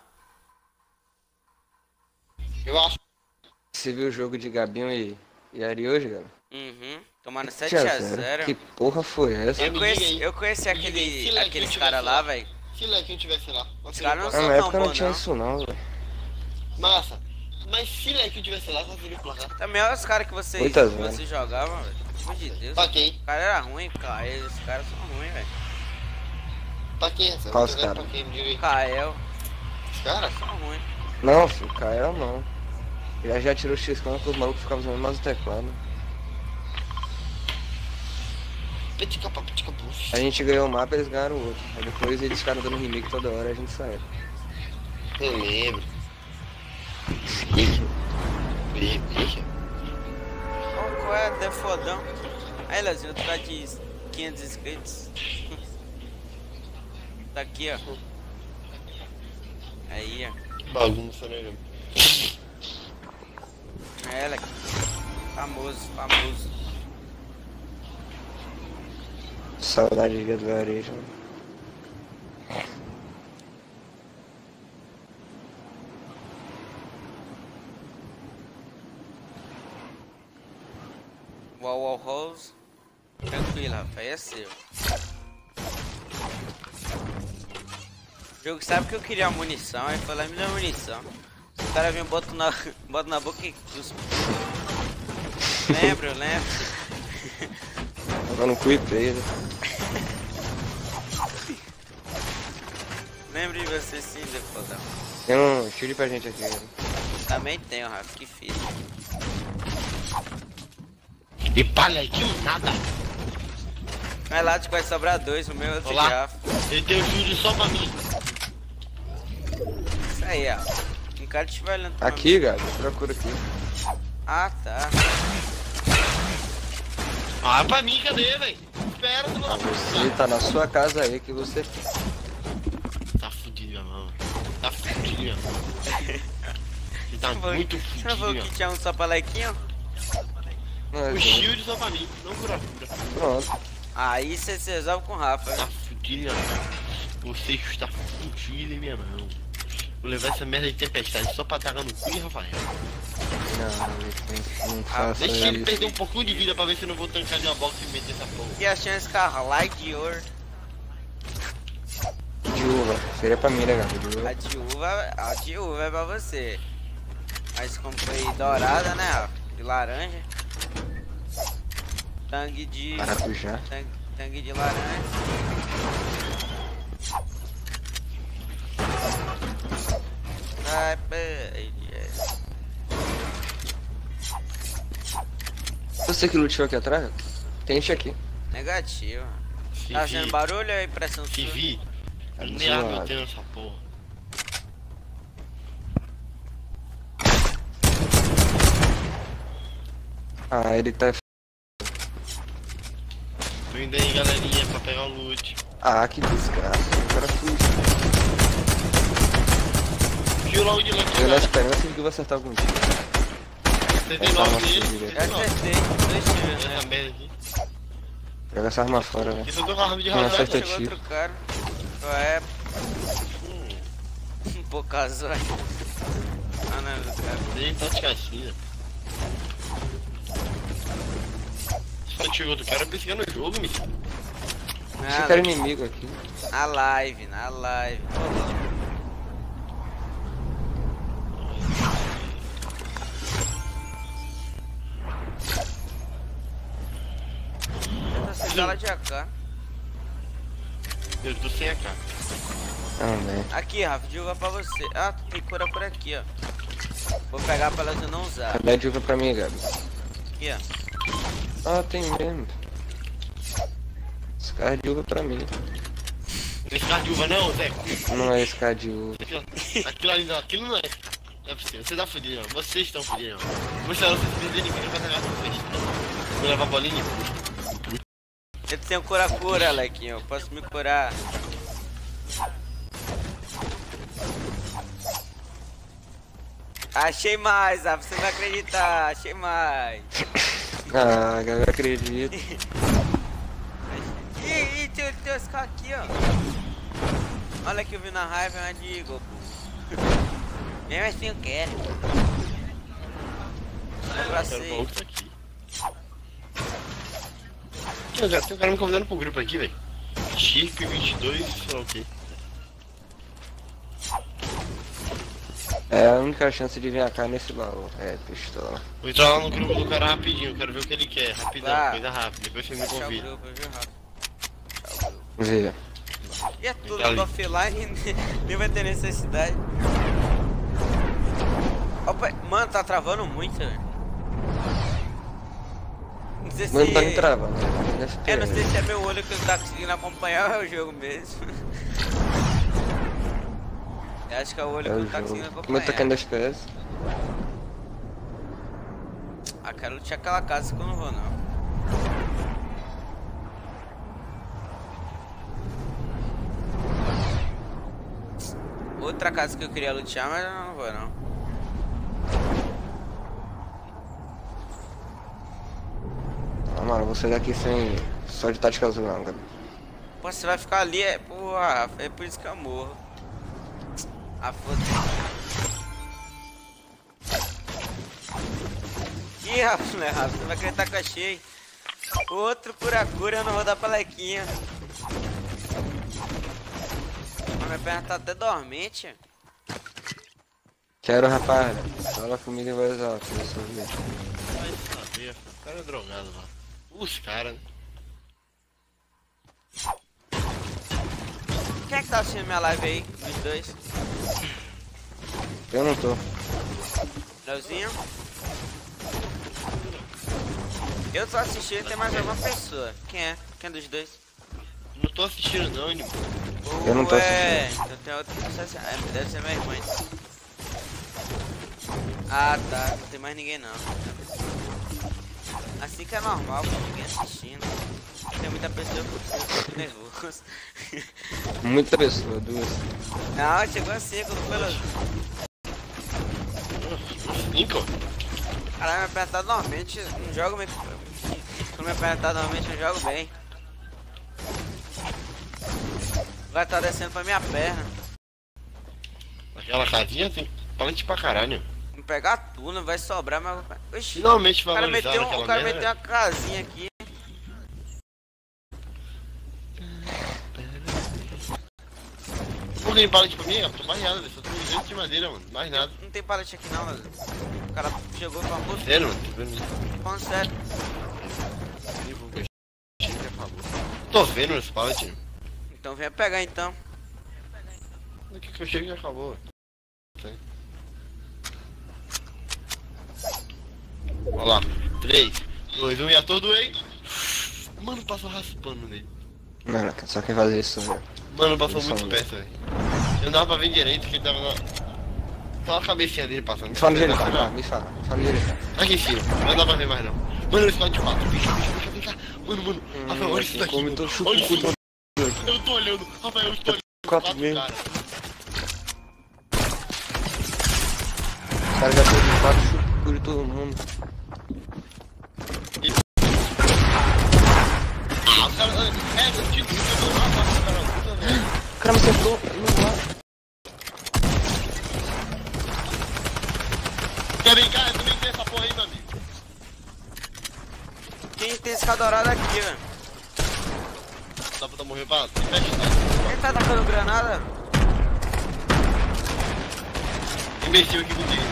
Speaker 2: Eu acho.
Speaker 3: Você viu o jogo de Gabinho e Ari hoje, cara?
Speaker 1: Uhum. Tomando
Speaker 3: 7 a
Speaker 1: 7x0.
Speaker 3: Que porra foi essa?
Speaker 1: Eu conheci aqueles caras lá, velho.
Speaker 2: Se Lequinho tivesse lá.
Speaker 1: Os caras não
Speaker 3: Na
Speaker 1: são
Speaker 3: minha
Speaker 1: tão
Speaker 3: época não
Speaker 1: bons,
Speaker 3: tinha
Speaker 1: não.
Speaker 3: isso não, velho.
Speaker 2: Massa. Mas se Lequinho tivesse lá, só seria o placar.
Speaker 1: Também olha os caras que vocês
Speaker 3: Muitas vezes.
Speaker 1: jogavam, velho. Pelo amor de Deus.
Speaker 2: Pra quem?
Speaker 1: O cara era ruim, cara. Esses caras são ruins, velho.
Speaker 2: Pra quem é essa?
Speaker 3: Qual os
Speaker 2: Pra
Speaker 3: caras?
Speaker 2: quem? Me diga aí.
Speaker 1: Kael,
Speaker 2: Os caras?
Speaker 1: são ruins.
Speaker 3: Não, filho, Kael não. Já tirou X quando os malucos ficavam usando mais o teclado.
Speaker 2: Petica-pa.
Speaker 3: A gente ganhou o mapa, eles ganharam o outro. Aí depois eles ficaram dando remake toda hora e a gente saiu.
Speaker 2: Eu lembro. Beijo.
Speaker 1: Qual é, defodão? Aí, Leozinho, tu tá de 500 inscritos. Tá aqui, ó. Aí, ó.
Speaker 2: Bagunça, né?
Speaker 1: É, Leque. Famoso, famoso.
Speaker 3: Saudade de do varejo.
Speaker 1: Wall Rose. Tranquilo, Rafa, é seu. O jogo sabe que eu queria munição, aí foi lá e me deu munição. O cara vem bota na boca e cuspe. Lembro.
Speaker 3: Tava no cu e preso.
Speaker 1: Lembro de você sim, Defodão.
Speaker 3: Tem um tiro pra gente aqui, né?
Speaker 1: Também tenho, Rafa, que fiz.
Speaker 2: E paliativo nada.
Speaker 1: Vai lá, vai sobrar 2, o meu é outro de
Speaker 2: Olá.
Speaker 1: Rafa.
Speaker 2: Ele tem um vídeo só pra mim.
Speaker 1: Isso aí, ó. Um cara estiver olhando pra
Speaker 3: Aqui, gato, procura aqui.
Speaker 1: mim. Ah, tá.
Speaker 2: Ah, pra mim, cadê, velho? Espera, do lado.
Speaker 3: Você tá na sua casa aí que você.
Speaker 2: Tá fudido, minha mão. Tá fudido, minha mão. Ele tá
Speaker 1: Foi.
Speaker 2: muito
Speaker 1: Você
Speaker 2: fudido,
Speaker 1: falou
Speaker 2: minha
Speaker 1: que
Speaker 2: mão.
Speaker 1: tinha um só pra lequinho?
Speaker 3: Não,
Speaker 2: O
Speaker 3: gente,
Speaker 2: shield só pra mim, não cura cura.
Speaker 3: pronto.
Speaker 1: Aí você se resolve com o Rafa.
Speaker 2: Tá fudido, minha mão. Você está fudido, minha mão. Vou levar essa merda de tempestade só pra tacar no cu e Rafael.
Speaker 3: Não faça
Speaker 2: Deixa ele
Speaker 3: isso.
Speaker 2: perder um pouquinho de vida pra ver se eu não vou tancar de uma box e meter essa porra.
Speaker 1: E a chance carro, light de ouro.
Speaker 3: De uva. Seria pra mim, né, gato? De uva.
Speaker 1: A de uva é pra você. Mas como foi dourada, né? Ó, de laranja. Tangue de.
Speaker 3: Maracujá.
Speaker 1: Tangue de laranja. Ai, peraí.
Speaker 3: Você que lutou aqui atrás? Tente aqui.
Speaker 1: Negativo.
Speaker 2: Se
Speaker 1: Tá fazendo
Speaker 2: vi,
Speaker 1: barulho ou é impressão
Speaker 2: se
Speaker 1: sua?
Speaker 2: vi,
Speaker 3: Tá
Speaker 2: nem arma eu
Speaker 3: zoado.
Speaker 2: tenho nessa porra.
Speaker 3: Ah, ele tá.
Speaker 2: Tô indo aí, galerinha, pra pegar o loot.
Speaker 3: Ah, que desgraça. O cara fugiu.
Speaker 2: Kill logo de longe,
Speaker 3: Eu na
Speaker 2: cara.
Speaker 3: esperança de que eu vou acertar algum tiro.
Speaker 2: Acertei
Speaker 3: Essa
Speaker 2: logo
Speaker 3: arma
Speaker 2: nele.
Speaker 3: aqui, direto.
Speaker 1: Eu acertei, 2 tiros, né?
Speaker 2: Essa merda aqui.
Speaker 3: Joga essa arma fora, velho.
Speaker 2: Esse eu tô com a arma de
Speaker 3: Não
Speaker 2: radar.
Speaker 3: acerta
Speaker 1: Chegou
Speaker 3: tiro.
Speaker 1: outro cara. É. Um pouco casói. Ah, não, do cara.
Speaker 2: Tem tantas caixinhas. Só chegou outro cara pescando o jogo, bicho.
Speaker 3: Esse cara é inimigo aqui.
Speaker 1: Na live, na live. Essa sala de AK.
Speaker 2: Eu tô sem AK.
Speaker 3: Também.
Speaker 1: Aqui, Rafa, de uva pra você. Ah, tem cura por aqui, ó. Vou pegar pra elas eu não usar.
Speaker 3: Dá de uva pra mim, Gabi.
Speaker 1: Aqui, ó.
Speaker 3: Ah, tem mesmo. Esse cara é de uva pra mim.
Speaker 2: Esse cara de uva não, Zé.
Speaker 3: Não é esse cara de uva.
Speaker 2: Aquilo ali não, aquilo não é. Não é possível, você tá fudido, não. Vocês estão fudidos, não. Vou esperar vocês perderem inimigo pra tacar vocês. Vou levar a bolinha.
Speaker 1: Eu tenho cura-cura, Alequinho. Eu posso me curar. Achei mais, Rafa. Você não acredita. Achei mais.
Speaker 3: Ah, Gabi, eu acredito.
Speaker 1: Ih, tem esse cara aqui, ó. Olha que eu vi na raiva, eu digo. Mesmo assim eu quero.
Speaker 2: Quero
Speaker 1: Abracei.
Speaker 2: outro aqui. Tem um cara me convidando pro grupo aqui, velho. Chico 22, sei lá o que.
Speaker 3: É a única chance de vir cá nesse baú. É, pistola.
Speaker 2: Vou entrar lá no grupo do cara rapidinho, quero ver o que ele quer. Rapidão,
Speaker 1: Vai.
Speaker 2: coisa rápida. Depois você me
Speaker 1: Fechar o
Speaker 2: convida.
Speaker 1: grupo, viu, Rafa?
Speaker 3: Vê.
Speaker 1: E é tudo
Speaker 2: Tá ali.
Speaker 1: offline, nem vai ter necessidade. Opa, mano, tá travando muito, velho. Não sei se...
Speaker 3: Mas não tá me travando.
Speaker 1: Eu não sei se é meu olho que não tá conseguindo acompanhar ou é o jogo mesmo. Eu acho que é o olho
Speaker 3: É
Speaker 1: que
Speaker 3: o
Speaker 1: não tá conseguindo
Speaker 3: jogo. Como eu tô
Speaker 1: acompanhar.
Speaker 3: caindo FPS?
Speaker 1: Ah, quero lutar aquela casa que eu não vou, não. outra casa que eu queria lutear, mas eu não vou não.
Speaker 3: Ah, mano, você daqui sem. Só de tática azul não, cara.
Speaker 1: Pô, você vai ficar ali, porra, é por isso que eu morro. Ah, foda-se. Ih, Rafa, né, Rafa? Você vai acreditar que eu achei. Outro cura-cura, eu não vou dar palequinha. Minha perna tá até dormente.
Speaker 3: Quero, rapaz. Fala comigo em voz alta, eu sou ver.
Speaker 2: Vai saber, o cara é drogado, mano. Os caras, né?
Speaker 1: Quem é que tá assistindo minha live aí? Os dois?
Speaker 3: Eu não tô.
Speaker 1: Leozinho? Eu tô assistindo, tem mais alguma pessoa. Quem é? Quem é dos dois?
Speaker 2: Não tô assistindo não, animo.
Speaker 3: Eu não tô
Speaker 1: Ué, então tem outra pessoa assim. Ah, deve ser minha irmã. Ah, tá. Não tem mais ninguém não. Assim que é normal, com ninguém assistindo. Tem muita pessoa, eu fico nervoso.
Speaker 3: Muita pessoa, duas.
Speaker 1: Não, chegou assim, quando foi Leozinho.
Speaker 2: 5?
Speaker 1: Caralho, minha perna tá normalmente, não jogo bem. Quando minha perna tá normalmente, eu jogo bem. Vai tá descendo pra minha perna.
Speaker 2: Aquela casinha tem palete pra caralho.
Speaker 1: Vou pegar tudo, não vai sobrar, mas... Oxi,
Speaker 2: Finalmente
Speaker 1: o cara
Speaker 2: valorizaram
Speaker 1: meteu,
Speaker 2: aquela
Speaker 1: o cara
Speaker 2: merda.
Speaker 1: meteu uma casinha aqui.
Speaker 2: Não tem palete pra mim, ó. Tô mais nada, velho. Só tem 200 de madeira, mano. Mais nada.
Speaker 1: Não tem palete aqui não, mano. O cara chegou com a moça.
Speaker 2: Sério, mano. Tô vendo.
Speaker 1: Falando sério.
Speaker 2: Tô vendo esse palete.
Speaker 1: Então venha pegar então.
Speaker 2: O que eu chego já acabou. Sei. Olha lá. 3, 2, 1 e atordoei. Mano, passou raspando nele.
Speaker 3: Mano, só quem fazer isso, velho.
Speaker 2: Mano, passou
Speaker 3: Nossa,
Speaker 2: muito
Speaker 3: mano.
Speaker 2: perto, velho. Eu não dava pra ver direito que ele tava na... Só a cabecinha dele passando.
Speaker 3: Me fala direito, tá? Me fala direito.
Speaker 2: Aqui em cima, não dá pra ver mais não. Mano, ele ficou de 4. Vem cá. Mano. Rafael, olha isso daqui.
Speaker 3: Como eu tô
Speaker 2: Olha
Speaker 3: chutando
Speaker 2: isso
Speaker 3: o cu
Speaker 2: daqui. Eu tô olhando. Rafael, eu tô olhando.
Speaker 3: 4 mesmo.
Speaker 2: cara.
Speaker 3: Os caras já estão de 4 chutando por todo mundo.
Speaker 2: Ah, os caras... eu te digo, eu tô lá, cara.
Speaker 3: O cara me acertou no ar.
Speaker 2: Quer vem cá? Eu também tenho essa porra aí, meu amigo.
Speaker 1: Quem tem escada dourada aqui, velho?
Speaker 2: Dá pra morrer pra... Fecha,
Speaker 1: Quem tá atacando granada?
Speaker 2: Imbecil aqui contigo.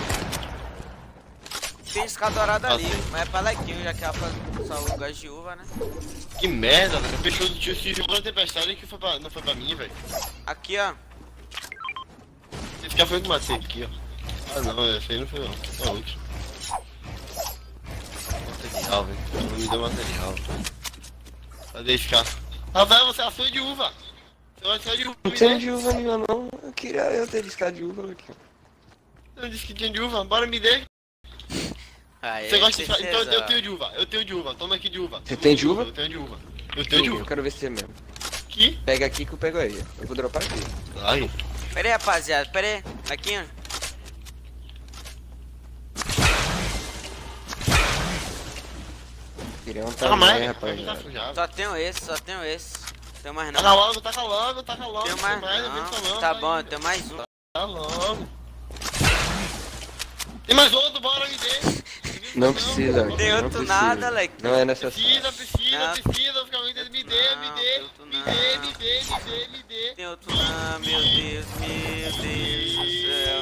Speaker 1: Tem escada dourada ali, mas é pra lequinho, já que ela salvou o gás de uva, né?
Speaker 2: Que merda, velho. Fechou do tio se jogou na tempestade que foi pra... não foi pra mim, velho.
Speaker 1: Aqui, ó.
Speaker 2: Esse cara foi eu que matei aqui, ó. Ah não, esse aí não foi não. Foi a última. Material, velho. Não me deu material. Cadê esse cara? Rafael, você é sonho de uva. Você vai ser de uva,
Speaker 3: Não tem de uva nenhuma, não. Eu queria eu ter discado de uva aqui.
Speaker 2: Eu disse que tinha de uva, bora me dê.
Speaker 1: Aí,
Speaker 2: Você gosta de...
Speaker 1: certeza,
Speaker 2: Então eu
Speaker 1: ó.
Speaker 2: tenho de uva, eu tenho de uva. Toma aqui de uva.
Speaker 3: Você tem de uva?
Speaker 2: Eu tenho de uva. Eu tenho de
Speaker 3: Eu
Speaker 2: uva.
Speaker 3: quero ver se é mesmo.
Speaker 2: Aqui?
Speaker 3: Pega aqui que eu pego aí. Eu vou dropar aqui.
Speaker 2: Ai.
Speaker 1: Pera aí, rapaziada, pera aí. Aqui, ó.
Speaker 3: Queria um
Speaker 2: Tá
Speaker 3: tamanho,
Speaker 2: mais, tá
Speaker 3: rapaziada.
Speaker 2: sujado.
Speaker 1: Só tenho esse, só tenho esse. Tenho mais não.
Speaker 2: Taca logo, taca logo, taca logo.
Speaker 1: Tenho
Speaker 2: Tem
Speaker 1: mais
Speaker 2: eu vim falando,
Speaker 1: não. Tá
Speaker 2: vai.
Speaker 1: bom, eu tenho mais um.
Speaker 2: Tá logo. Tem mais outro, bora me dê.
Speaker 3: Não precisa,
Speaker 1: Tem
Speaker 3: não
Speaker 1: outro
Speaker 3: precisa.
Speaker 1: nada, Leque.
Speaker 3: Não é necessário.
Speaker 2: Precisa, fica me dê, me dê,
Speaker 1: Não,
Speaker 2: me
Speaker 1: tem
Speaker 2: dê,
Speaker 1: outro
Speaker 2: me
Speaker 1: não.
Speaker 2: dê, me dê, me dê.
Speaker 1: Tem outro não, meu Deus do céu,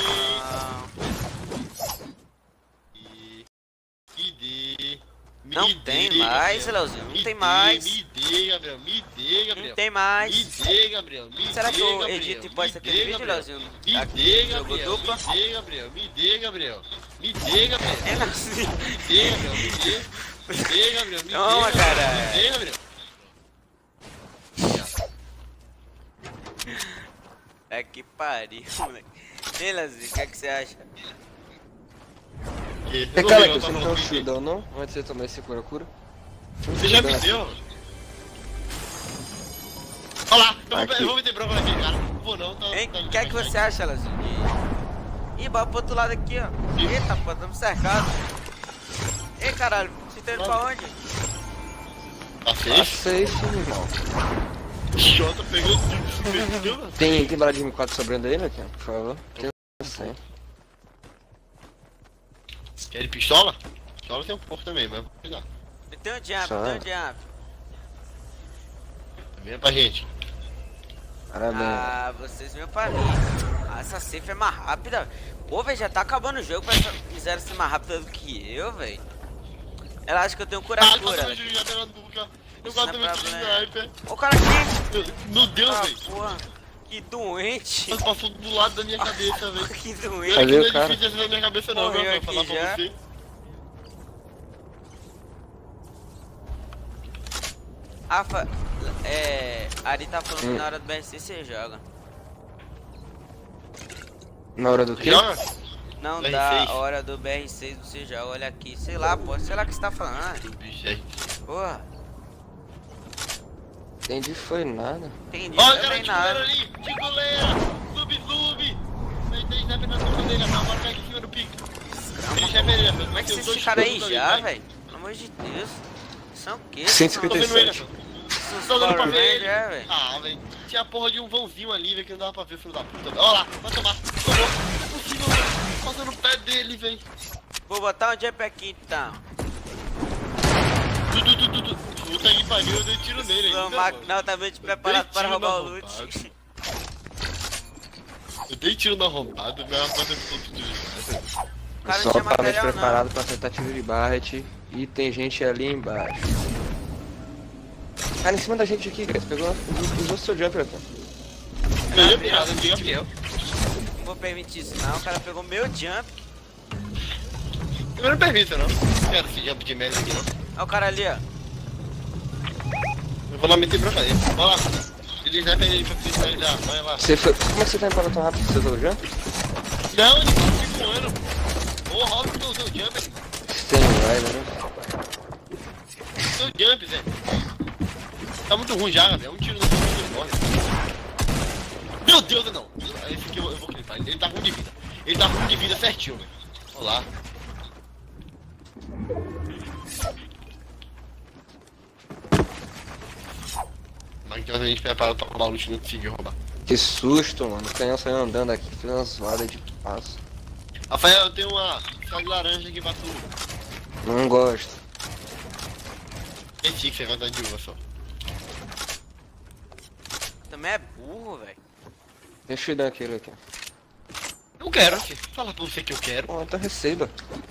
Speaker 2: Me dê.
Speaker 1: não. Não tem mais, Leozinho, não tem mais.
Speaker 2: Me dê, Gabriel, me dê, Gabriel.
Speaker 1: Não tem mais.
Speaker 2: Me dê, Gabriel, me
Speaker 1: Será
Speaker 2: dê,
Speaker 1: que eu
Speaker 2: Gabriel,
Speaker 1: edito e
Speaker 2: me
Speaker 1: posto
Speaker 2: dê,
Speaker 1: aquele vídeo,
Speaker 2: Gabriel.
Speaker 1: Leozinho?
Speaker 2: Me
Speaker 1: Aqui,
Speaker 2: dê,
Speaker 1: jogo
Speaker 2: Gabriel,
Speaker 1: dupla.
Speaker 2: me dê, Gabriel, me dê, Gabriel. Me dê, Gabriel.
Speaker 1: É, Leozinho.
Speaker 2: Me dê, Gabriel, me dê. Me dê, Gabriel, me dê.
Speaker 1: Toma,
Speaker 2: Gabriel,
Speaker 1: caralho.
Speaker 2: Me dê, Gabriel.
Speaker 1: É que pariu, moleque. Ei, Leozinho, o que é que você acha?
Speaker 3: É, cara, que você não tem um shieldão, não? Antes de você tomar esse cura-cura?
Speaker 2: Você já me deu? Olha lá,
Speaker 3: Aqui.
Speaker 2: eu vou meter bronca naquele cara. vou não, tá.
Speaker 1: Hein?
Speaker 2: Tá
Speaker 1: O que é que você acha, Lazinho? Ih, bora pro outro lado aqui, ó. Eita, pô, estamos cercados. Ei, caralho, você tá indo pra onde?
Speaker 2: Tá
Speaker 3: Tá
Speaker 2: safe?
Speaker 3: safe, meu irmão.
Speaker 2: Jota pegou tudo, se perdeu, mano.
Speaker 3: Tem bala de M4 sobrando aí, Luquinha? Por favor. Tem sim.
Speaker 2: Quer de pistola? Pistola tem um pouco também, mas vou pegar.
Speaker 1: Eu tenho um jump,
Speaker 3: Só.
Speaker 1: eu tenho um jump.
Speaker 2: Vem pra gente.
Speaker 3: Parabéns.
Speaker 1: Ah, vocês viram pra mim. Ah, essa safe é mais rápida. Pô, velho, já tá acabando o jogo pra essa miséria ser mais rápida do que eu, velho. Ela acha que eu tenho
Speaker 2: Ah,
Speaker 1: cura-cura.
Speaker 2: tá vendo já pela nuca. Eu
Speaker 1: Isso não
Speaker 2: gosto
Speaker 1: é
Speaker 2: também de
Speaker 1: problema.
Speaker 2: sniper.
Speaker 1: Ô, cara aqui.
Speaker 2: Meu Deus,
Speaker 1: Ah,
Speaker 2: velho.
Speaker 1: porra. Que doente.
Speaker 2: Mas passou do lado da minha cabeça, velho.
Speaker 1: Que
Speaker 2: Não
Speaker 1: doente.
Speaker 3: Cadê o
Speaker 2: é
Speaker 3: cara?
Speaker 2: difícil assim na minha cabeça não,
Speaker 1: Morreu
Speaker 2: viu? Vou
Speaker 1: aqui
Speaker 2: falar pra
Speaker 1: já.
Speaker 2: você.
Speaker 1: Rafa, Ari tá falando que na hora do BRC você joga.
Speaker 3: Na hora do quê?
Speaker 2: Joga?
Speaker 1: Não
Speaker 2: BR6.
Speaker 1: dá hora do BR6 você joga, olha aqui. Sei lá, pô, sei lá o que você tá falando.
Speaker 2: Bicho aí.
Speaker 1: Porra,
Speaker 3: Entendi, foi nada.
Speaker 1: entendi,
Speaker 2: Olha o
Speaker 1: também
Speaker 2: cara de goleiro
Speaker 1: nada.
Speaker 2: ali, de goleiro, sub. Tem sniper na turma dele, agora pega em cima do pico. Tem sniper,
Speaker 1: Como é que vocês ficaram aí já, velho? Pelo amor de Deus. São o quê?
Speaker 3: 157.
Speaker 2: Tô dando pra ver ele.
Speaker 1: É, velho.
Speaker 2: Ah, velho. Tinha a porra de um vãozinho ali, velho, que não dava pra ver, filho da puta. Olha lá, vai tomar. Tomou. Não é possível, velho. Passando no pé dele, velho.
Speaker 1: Vou botar um jump aqui então.
Speaker 2: Puta que pariu, eu dei tiro nele
Speaker 1: Sou
Speaker 2: ainda,
Speaker 1: máquina
Speaker 2: mano.
Speaker 1: altamente preparado para
Speaker 2: tiro
Speaker 1: roubar o
Speaker 2: na
Speaker 1: loot.
Speaker 2: vontade. Eu dei tiro na arrombada, minha arrombada ficou tudo isso.
Speaker 1: O cara
Speaker 3: Só
Speaker 1: não tinha
Speaker 3: altamente
Speaker 1: material não.
Speaker 3: preparado pra acertar tiro de Barret. E tem gente ali embaixo. Cara, em cima da gente aqui, Grace. Usou seu jumper aqui.
Speaker 2: Melhor piada, Gabriel.
Speaker 1: Não vou permitir isso não, o cara pegou meu jump.
Speaker 2: Eu não permito, não. Quero esse jump de merda aqui, não.
Speaker 1: Olha o cara ali, ó.
Speaker 2: Eu vou lá meter pra fazer. Vai lá. Ele já tem aí pra finalizar, vai lá.
Speaker 3: Você foi... Como é que você tá indo tão rápido? Você usou o jump?
Speaker 2: Não, ele tá voando. Ô, Robin, tu usou o jump.
Speaker 3: Tem, vai, né?
Speaker 2: Usou o jump, Zé. Tá muito ruim já, Gabriel. Um tiro no fundo e morre. Meu Deus, não. Esse aqui eu vou clipar. Ele tá ruim de vida. Ele tá ruim de vida certinho, velho. Olá. Mas então a gente prepara pra roubar o loot e não conseguir roubar.
Speaker 3: Que susto, mano. O canhão saiu andando aqui, fez uma zoada de passo.
Speaker 2: Rafael, eu tenho uma de laranja aqui pra tu.
Speaker 3: Não gosto.
Speaker 2: Menti que você vai dar de uva só.
Speaker 1: Também é burro, velho.
Speaker 3: Deixa eu dar aquele aqui.
Speaker 2: Não quero, filho. Fala pra você que eu quero.
Speaker 3: Ó, então receba.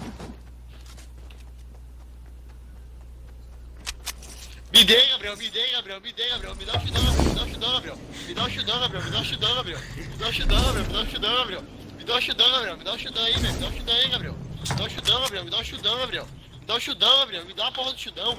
Speaker 2: Me dê, Gabriel, me dê, Gabriel, me dê, Gabriel. Me dá o chudão, me dá o chudão, Gabriel. Me dá o chudão, Gabriel, me dá o chudão, Gabriel. Me dá o chudão, Gabriel, me dá o chudão, Gabriel. Me dá o chudão, Gabriel, me dá o chudão aí, velho. Me dá o chudão aí, Gabriel. Me dá o chudão, Gabriel, me dá o chudão, Gabriel. Me dá o chudão, Gabriel, me dá a porra do chudão.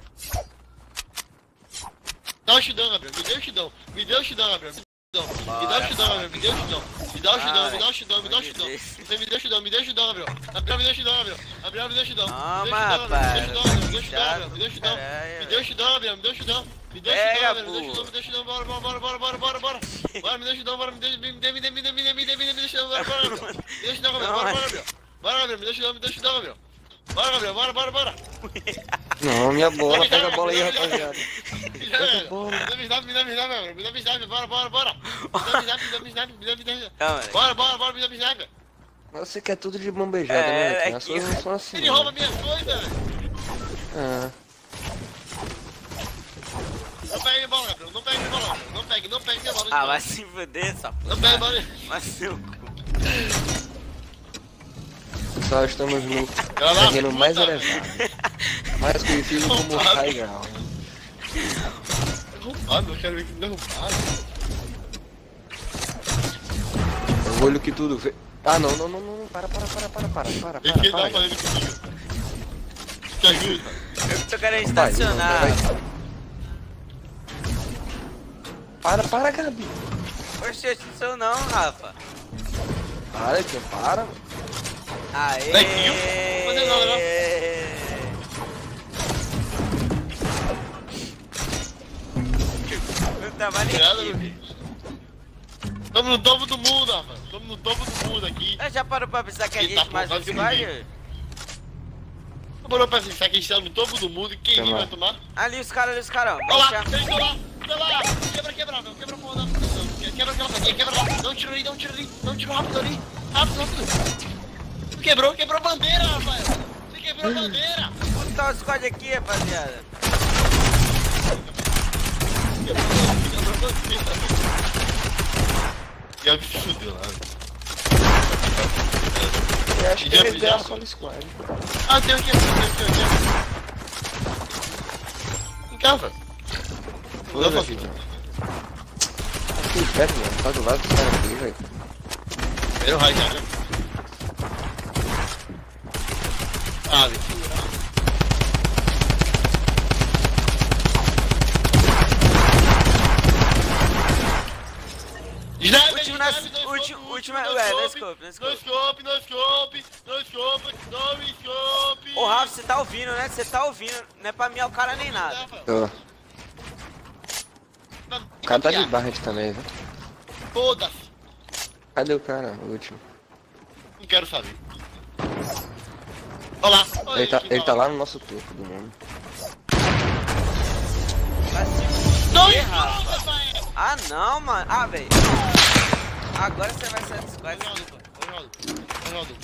Speaker 2: Me dá o chudão, Gabriel, me dê o chudão. Me dê o chudão, Gabriel. Me dá o chudão, Gabriel, me dê o chudão. Me dá o chudão, me dá o chudão, me dá o chudão. Você me deu o chudão, me deu o chudão, Gabriel. Gabriel, me deu o chudão, Gabriel. Gabriel, me deu o chudão.
Speaker 1: Toma, rapaz.
Speaker 2: Me deu o chudão, me deu o chudão. Me deu o chudão, Gabriel, me deu o chudão. Me deu o chudão, Gabriel, me deu o chudão, me deu o chudão, bora, bora, bora, bora, bora, bora. Bora, me deu o chudão, bora, me deu o chudão, bora, bora, Gabriel. Me deu o chudão, Gabriel, bora, bora, Gabriel. Bora, Gabriel, me deu o chudão, Gabriel. Bora, Gabriel, bora, bora, bora.
Speaker 3: Não, minha bola, pega a bola aí, rapaziada.
Speaker 2: Pega a bola. Me dá, Gabriel, me dá sniper, bora, bora, bora. Me dá sniper, me dá sniper. Bora, bora, bora, me dá sniper.
Speaker 3: Você quer tudo de bombejada, né? As coisas não são assim.
Speaker 2: Ele rouba minhas coisas, velho.
Speaker 3: Ah,
Speaker 2: Não pegue minha bola, Gabriel, não pegue minha bola. Não pegue minha bola.
Speaker 1: Ah, vai se fuder, essa
Speaker 2: Não
Speaker 1: porra.
Speaker 2: pegue bola.
Speaker 1: Vai seu cu.
Speaker 3: só estamos no
Speaker 2: lá,
Speaker 3: terreno mais
Speaker 2: puta,
Speaker 3: elevado. Mais conhecido como High Ground.
Speaker 2: Roubado, eu quero ver que derrubado.
Speaker 3: O olho que tudo vê. Ah, não, para.
Speaker 2: Ele que tá fazendo comigo. Te ajuda.
Speaker 1: Eu tô querendo
Speaker 3: Vai,
Speaker 1: estacionar.
Speaker 3: Para, Gabi.
Speaker 1: Oxe, eu não sou não, Rafa.
Speaker 3: Para, tio, para.
Speaker 1: Aê!
Speaker 2: Daqui, fazer nada, não.
Speaker 1: Não tá mais
Speaker 2: Nada,
Speaker 1: nem
Speaker 2: meu
Speaker 1: aqui.
Speaker 2: Estamos no topo do mundo, rapaz. Estamos no topo do mundo aqui.
Speaker 1: Já parou pra pensar que a
Speaker 2: Eita,
Speaker 1: gente mais um
Speaker 2: porra,
Speaker 1: squad?
Speaker 2: Parou pra pensar que a gente tá no topo do mundo e quem vai tomar?
Speaker 1: Ali os caras,
Speaker 2: Olha lá, eles estão lá, estão lá. Quebra, meu. Quebra a porra da... Quebra aquela casinha, quebra lá. Dá um tiro ali. Dá um tiro rápido ali. Rápido. Quebrou a bandeira, rapaz. Você quebrou a bandeira.
Speaker 1: Onde tá o squad aqui, rapaziada?
Speaker 2: Quebrou a bandeira. E é o que se fudeu lá.
Speaker 3: Eu acho que eles deram só no squad.
Speaker 2: Ah, tem aqui. Em casa. Não,
Speaker 3: Aqui perto, mano. Tá do lado do cara aqui, velho.
Speaker 2: Primeiro raio já. Ah, velho.
Speaker 1: Último, no scope. Ô Rafa, você tá ouvindo, né? Você tá ouvindo. Não é pra mim é o cara nem nada.
Speaker 3: Tô. O cara tá de barret também, viu?
Speaker 2: Foda-se.
Speaker 3: Cadê o cara, o último?
Speaker 2: Não quero saber. Olha lá.
Speaker 3: Ele tá lá no nosso topo do mundo.
Speaker 1: Ah não, mano. Ah, velho. Agora você vai sair do squad.
Speaker 2: Ronaldo.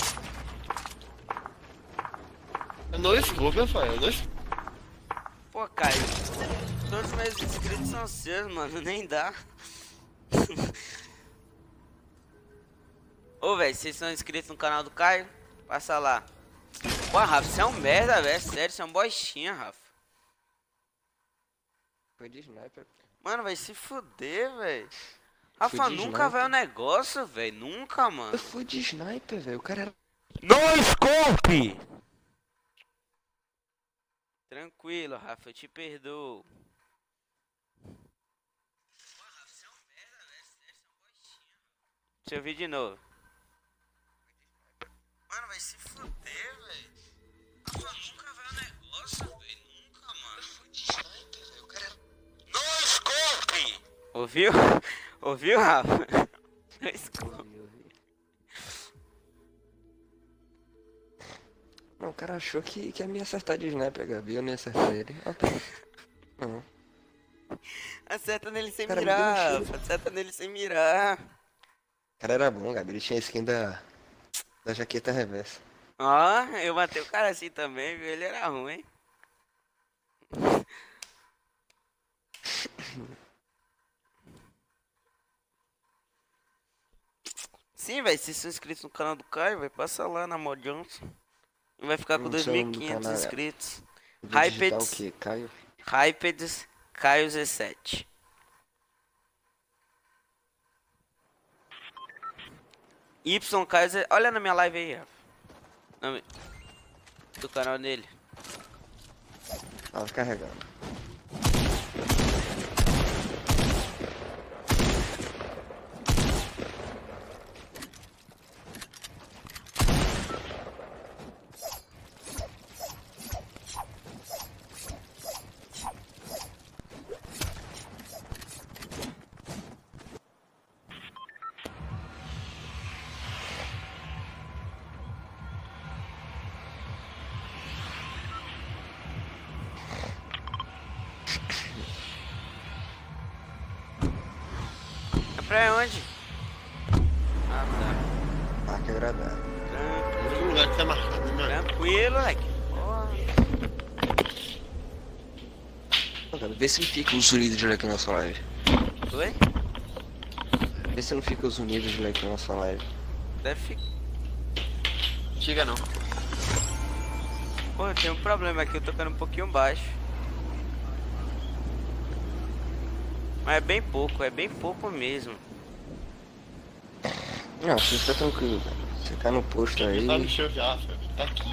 Speaker 2: Eu não scope, Rafael.
Speaker 1: Pô, Caio. Todos os meus inscritos são seus, mano. Nem dá. Ô, velho, vocês são inscritos no canal do Caio? Passa lá. Pô, Rafa, você é um merda, velho. Sério, você é um bostinha, Rafa.
Speaker 3: Foi de sniper.
Speaker 1: Mano, vai se fuder, velho. Rafa, nunca vai o negócio, velho. Nunca, mano.
Speaker 3: Eu fui de sniper, velho. O cara era...
Speaker 1: No scope! Tranquilo, Rafa, eu te perdoo. Deixa eu ver de novo. Mano, vai se fuder, velho. Rafa, nunca vai o negócio, velho. Nunca, mano. Eu fui de sniper, velho. O cara era... No scope! Ouviu? Ouviu, Rafa? No scope.
Speaker 3: Não, o cara achou que ia me acertar de sniper, Gabi. Eu nem acertar ele. Ah, tá. Não.
Speaker 1: Acerta nele sem
Speaker 3: Cara,
Speaker 1: mirar,
Speaker 3: me deu um
Speaker 1: acerta nele sem mirar.
Speaker 3: O cara era bom, Gabi. Ele tinha skin da jaqueta reversa.
Speaker 1: Ó, eu matei o cara assim também, viu? Ele era ruim. Sim, velho, se são inscritos no canal do Caio, vai passar lá na Mod Johnson. E vai ficar com 2.500 inscritos.
Speaker 3: Hypeds. O quê? Caio?
Speaker 1: Hypeds Caio Z7. Y Caio Z... Olha na minha live aí, Rafa. Nome do canal dele.
Speaker 3: Tava carregando.
Speaker 1: Pra onde? Ah, tá.
Speaker 3: Parque agradável.
Speaker 2: O lugar que tá marcado, né?
Speaker 1: Tranquilo, moleque.
Speaker 3: Vê se não fica os unidos de like na nossa live.
Speaker 1: Oi?
Speaker 3: Vê se não fica os unidos de like na nossa live.
Speaker 1: Deve ficar.
Speaker 2: Chega não.
Speaker 1: Pô, tem um problema aqui, eu tô ficando um pouquinho baixo. Mas é bem pouco mesmo.
Speaker 3: Não, você tá tranquilo, cara. Você tá no posto aí.
Speaker 2: Tá no chão já, tá aqui,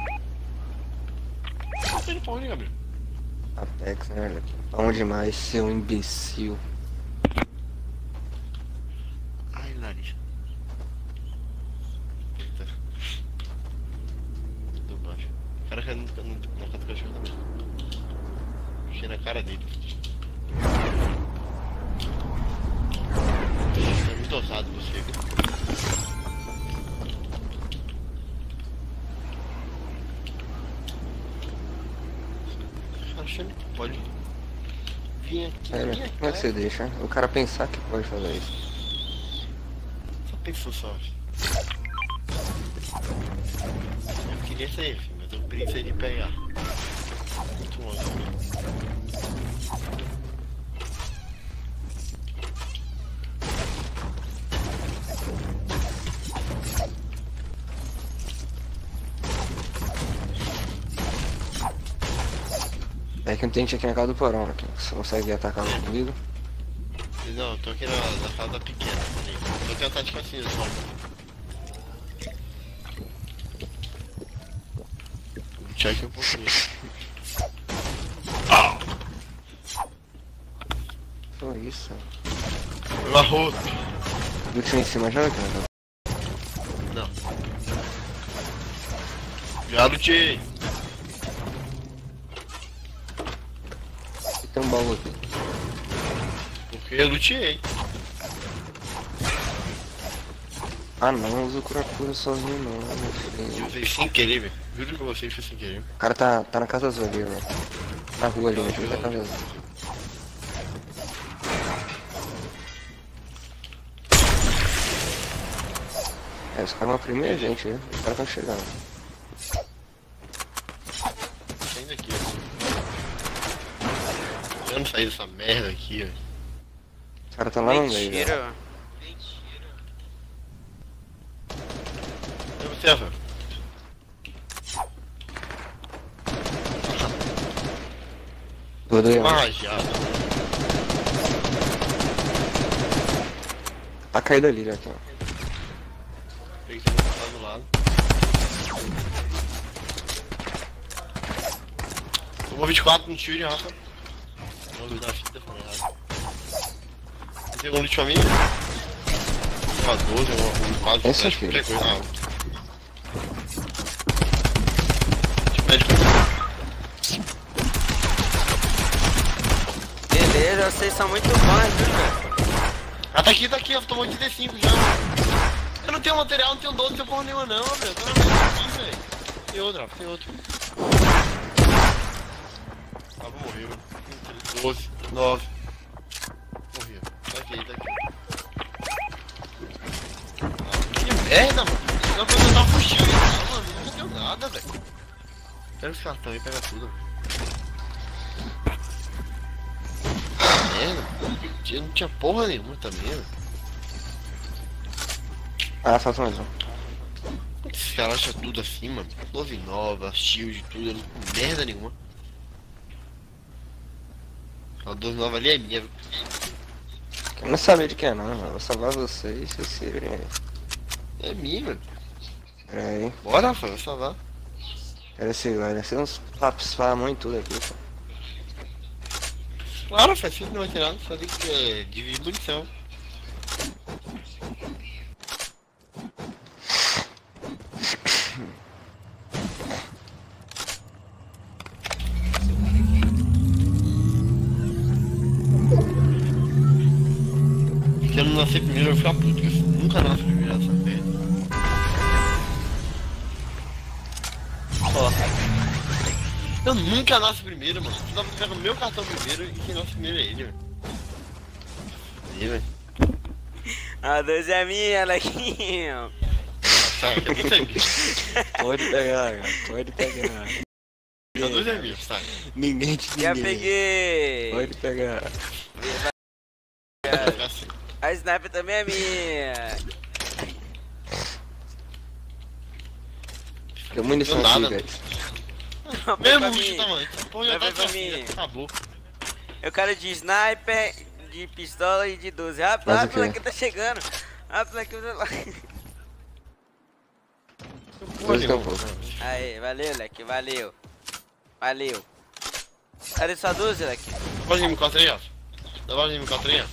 Speaker 2: ó. Tá saindo pra onde, Gabriel?
Speaker 3: Apex, né, velho? Onde mais, seu imbecil?
Speaker 2: Ai, nariz. Eita. Tô baixo. O cara caiu na casa do cachorro também. Puxei na cara dele. muito ousado você, viu? Achando que pode vir aqui.
Speaker 3: É, né? Como é que você deixa o cara pensar que pode fazer isso?
Speaker 2: Só pensou só. Eu queria sair, filho, mas eu precisei de pegar. Muito longe.
Speaker 3: É que não tem gente aqui na casa do porão, aqui. Você consegue atacar comigo?
Speaker 2: Não, eu tô aqui na casa pequena. Eu tenho a tática assim, só. Check um pouquinho.
Speaker 3: Foi isso.
Speaker 2: Arroto.
Speaker 3: Viu que em cima já, cara?
Speaker 2: Não. Já lutei.
Speaker 3: Tem um baú aqui.
Speaker 2: Porque eu lutei.
Speaker 3: Ah não, usa o cura-cura sozinho não, meu filho.
Speaker 2: Eu usei sem querer, velho. Juro que você fez sem querer.
Speaker 3: O cara tá na casa azul ali, velho. Na rua ali, mas na casa azul. É, os caras vão oprimir a gente, né? Os caras estão chegando.
Speaker 2: Saindo aqui, ó. Eu não saí dessa merda aqui, velho.
Speaker 3: Os caras estão lá no meio, velho.
Speaker 1: Mentira.
Speaker 2: Observa.
Speaker 3: Tudo aí,
Speaker 2: Uma
Speaker 3: ó.
Speaker 2: rajada.
Speaker 3: Tá caído ali, já aqui, ó.
Speaker 2: Peguei que você tá do lado. Tomou 24 no tiro, Rafa. Não, da fita, foi errado. Tem algum loot pra mim? Uma 12, uma 4,
Speaker 3: Essa aqui.
Speaker 2: qualquer coisa. Não. Médico.
Speaker 1: Beleza, vocês são muito bons, viu, velho?
Speaker 2: Ah, tá aqui, eu tomou 85 já. Eu não tenho material, não tenho 12, não tenho porra nenhuma não, velho. Tô na merda aqui, velho. Tem outro, Rafa, tem outro. Ah, vou morrer, velho. 12, 9. Morri. Tá aqui. Ah, que merda, mano. Não pra eu dar um fugindo, mano. Não deu nada, velho. Pega os cartões e pega tudo. Merda. Não tinha porra nenhuma também, velho.
Speaker 3: Ah, falta mais um.
Speaker 2: Esses caras acham tudo assim, mano. 12 nova, shield, tudo, não tem merda nenhuma. A 12 nova ali é minha, viu?
Speaker 3: Eu não sabia de quem é não, mano. Vou salvar vocês, vocês se virem aí.
Speaker 2: É minha, mano.
Speaker 3: Pera aí.
Speaker 2: Bora, Rafa, vai salvar.
Speaker 3: Vai descer uns papos falam e tudo aqui, pô.
Speaker 2: Claro, faz filho não vai ter nada, só tem que dividir munição. Se eu não nascer primeiro eu vou ficar puto, porque eu nunca nasço primeiro nessa merda. Ó. Eu nunca nasço primeiro, mano. Você tava pegando meu cartão primeiro e quem nasce primeiro é ele, velho. E, velho?
Speaker 1: A 12 é minha, Lequinho.
Speaker 2: Sabe, que é muito amigo.
Speaker 3: Pode pegar, cara. Pode pegar.
Speaker 2: A 12 é minha, sabe?
Speaker 3: Ninguém te
Speaker 1: Já
Speaker 3: ninguém.
Speaker 1: peguei.
Speaker 3: Pode pegar.
Speaker 2: Vai ficar assim.
Speaker 1: A sniper também é minha.
Speaker 3: Deu munição
Speaker 2: Não
Speaker 3: aqui,
Speaker 2: nada.
Speaker 3: guys.
Speaker 1: Não,
Speaker 2: Mesmo
Speaker 1: pra
Speaker 2: bicho
Speaker 1: mim.
Speaker 2: tamanho. Essa porra já
Speaker 1: Vai
Speaker 2: tá
Speaker 1: pra
Speaker 2: assim,
Speaker 1: mim.
Speaker 2: acabou.
Speaker 1: Eu quero de sniper, de pistola e de 12. Rápido,
Speaker 3: Faz o
Speaker 1: rápido,
Speaker 3: quê?
Speaker 1: Lequinho tá chegando. Rápido, Lequinho tá lá.
Speaker 3: Dois que eu vou.
Speaker 1: Aí, valeu, Lequinho, valeu. Valeu. Cadê sua 12, Lequinho?
Speaker 2: Pode ir me encontrar aí, ó. Dá pra me encontrar aí, ó.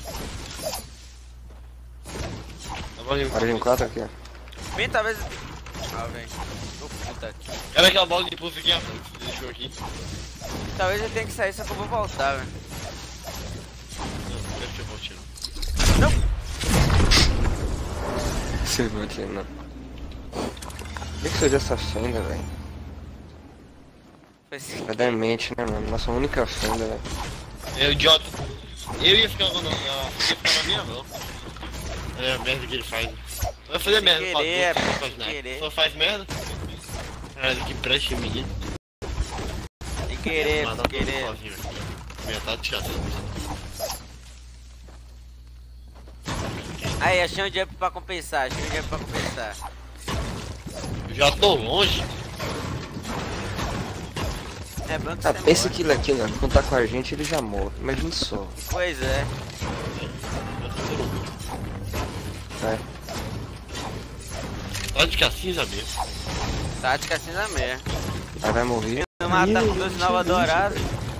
Speaker 2: Dá pra me
Speaker 3: Hora de
Speaker 2: encontrar.
Speaker 3: encontro aqui, ó.
Speaker 1: Vem, talvez... Ah, vem. Tô puta aqui.
Speaker 2: Era aquela bola de impulso aqui, ó. Que você deixou aqui.
Speaker 1: Talvez eu tenha que sair, só que eu vou voltar, velho.
Speaker 2: Não, quero que eu volte, não.
Speaker 1: Não!
Speaker 3: Você não tinha, não. Por que seja essa fenda, velho? É demente, né, mano? Nossa única fenda, velho.
Speaker 2: É idiota. Eu ia ficar na minha mão. É a merda que ele faz. Vai fazer merda, não faz nada. Só faz merda. Caralho, que preste, menino.
Speaker 1: Sem querer, sem querer.
Speaker 2: Minha tá chato.
Speaker 1: Aí, achei um jump pra compensar,
Speaker 2: Eu já tô longe.
Speaker 1: É bom que
Speaker 3: Ah,
Speaker 1: você
Speaker 3: esse
Speaker 1: morre.
Speaker 3: kill aqui, né? Quando tá com a gente, ele já morre. Imagina só.
Speaker 1: Pois é.
Speaker 3: É.
Speaker 2: Tática cinza mesmo.
Speaker 1: Tática cinza mesmo.
Speaker 3: Aí vai morrer.
Speaker 1: Não matar com 12 nova dourada.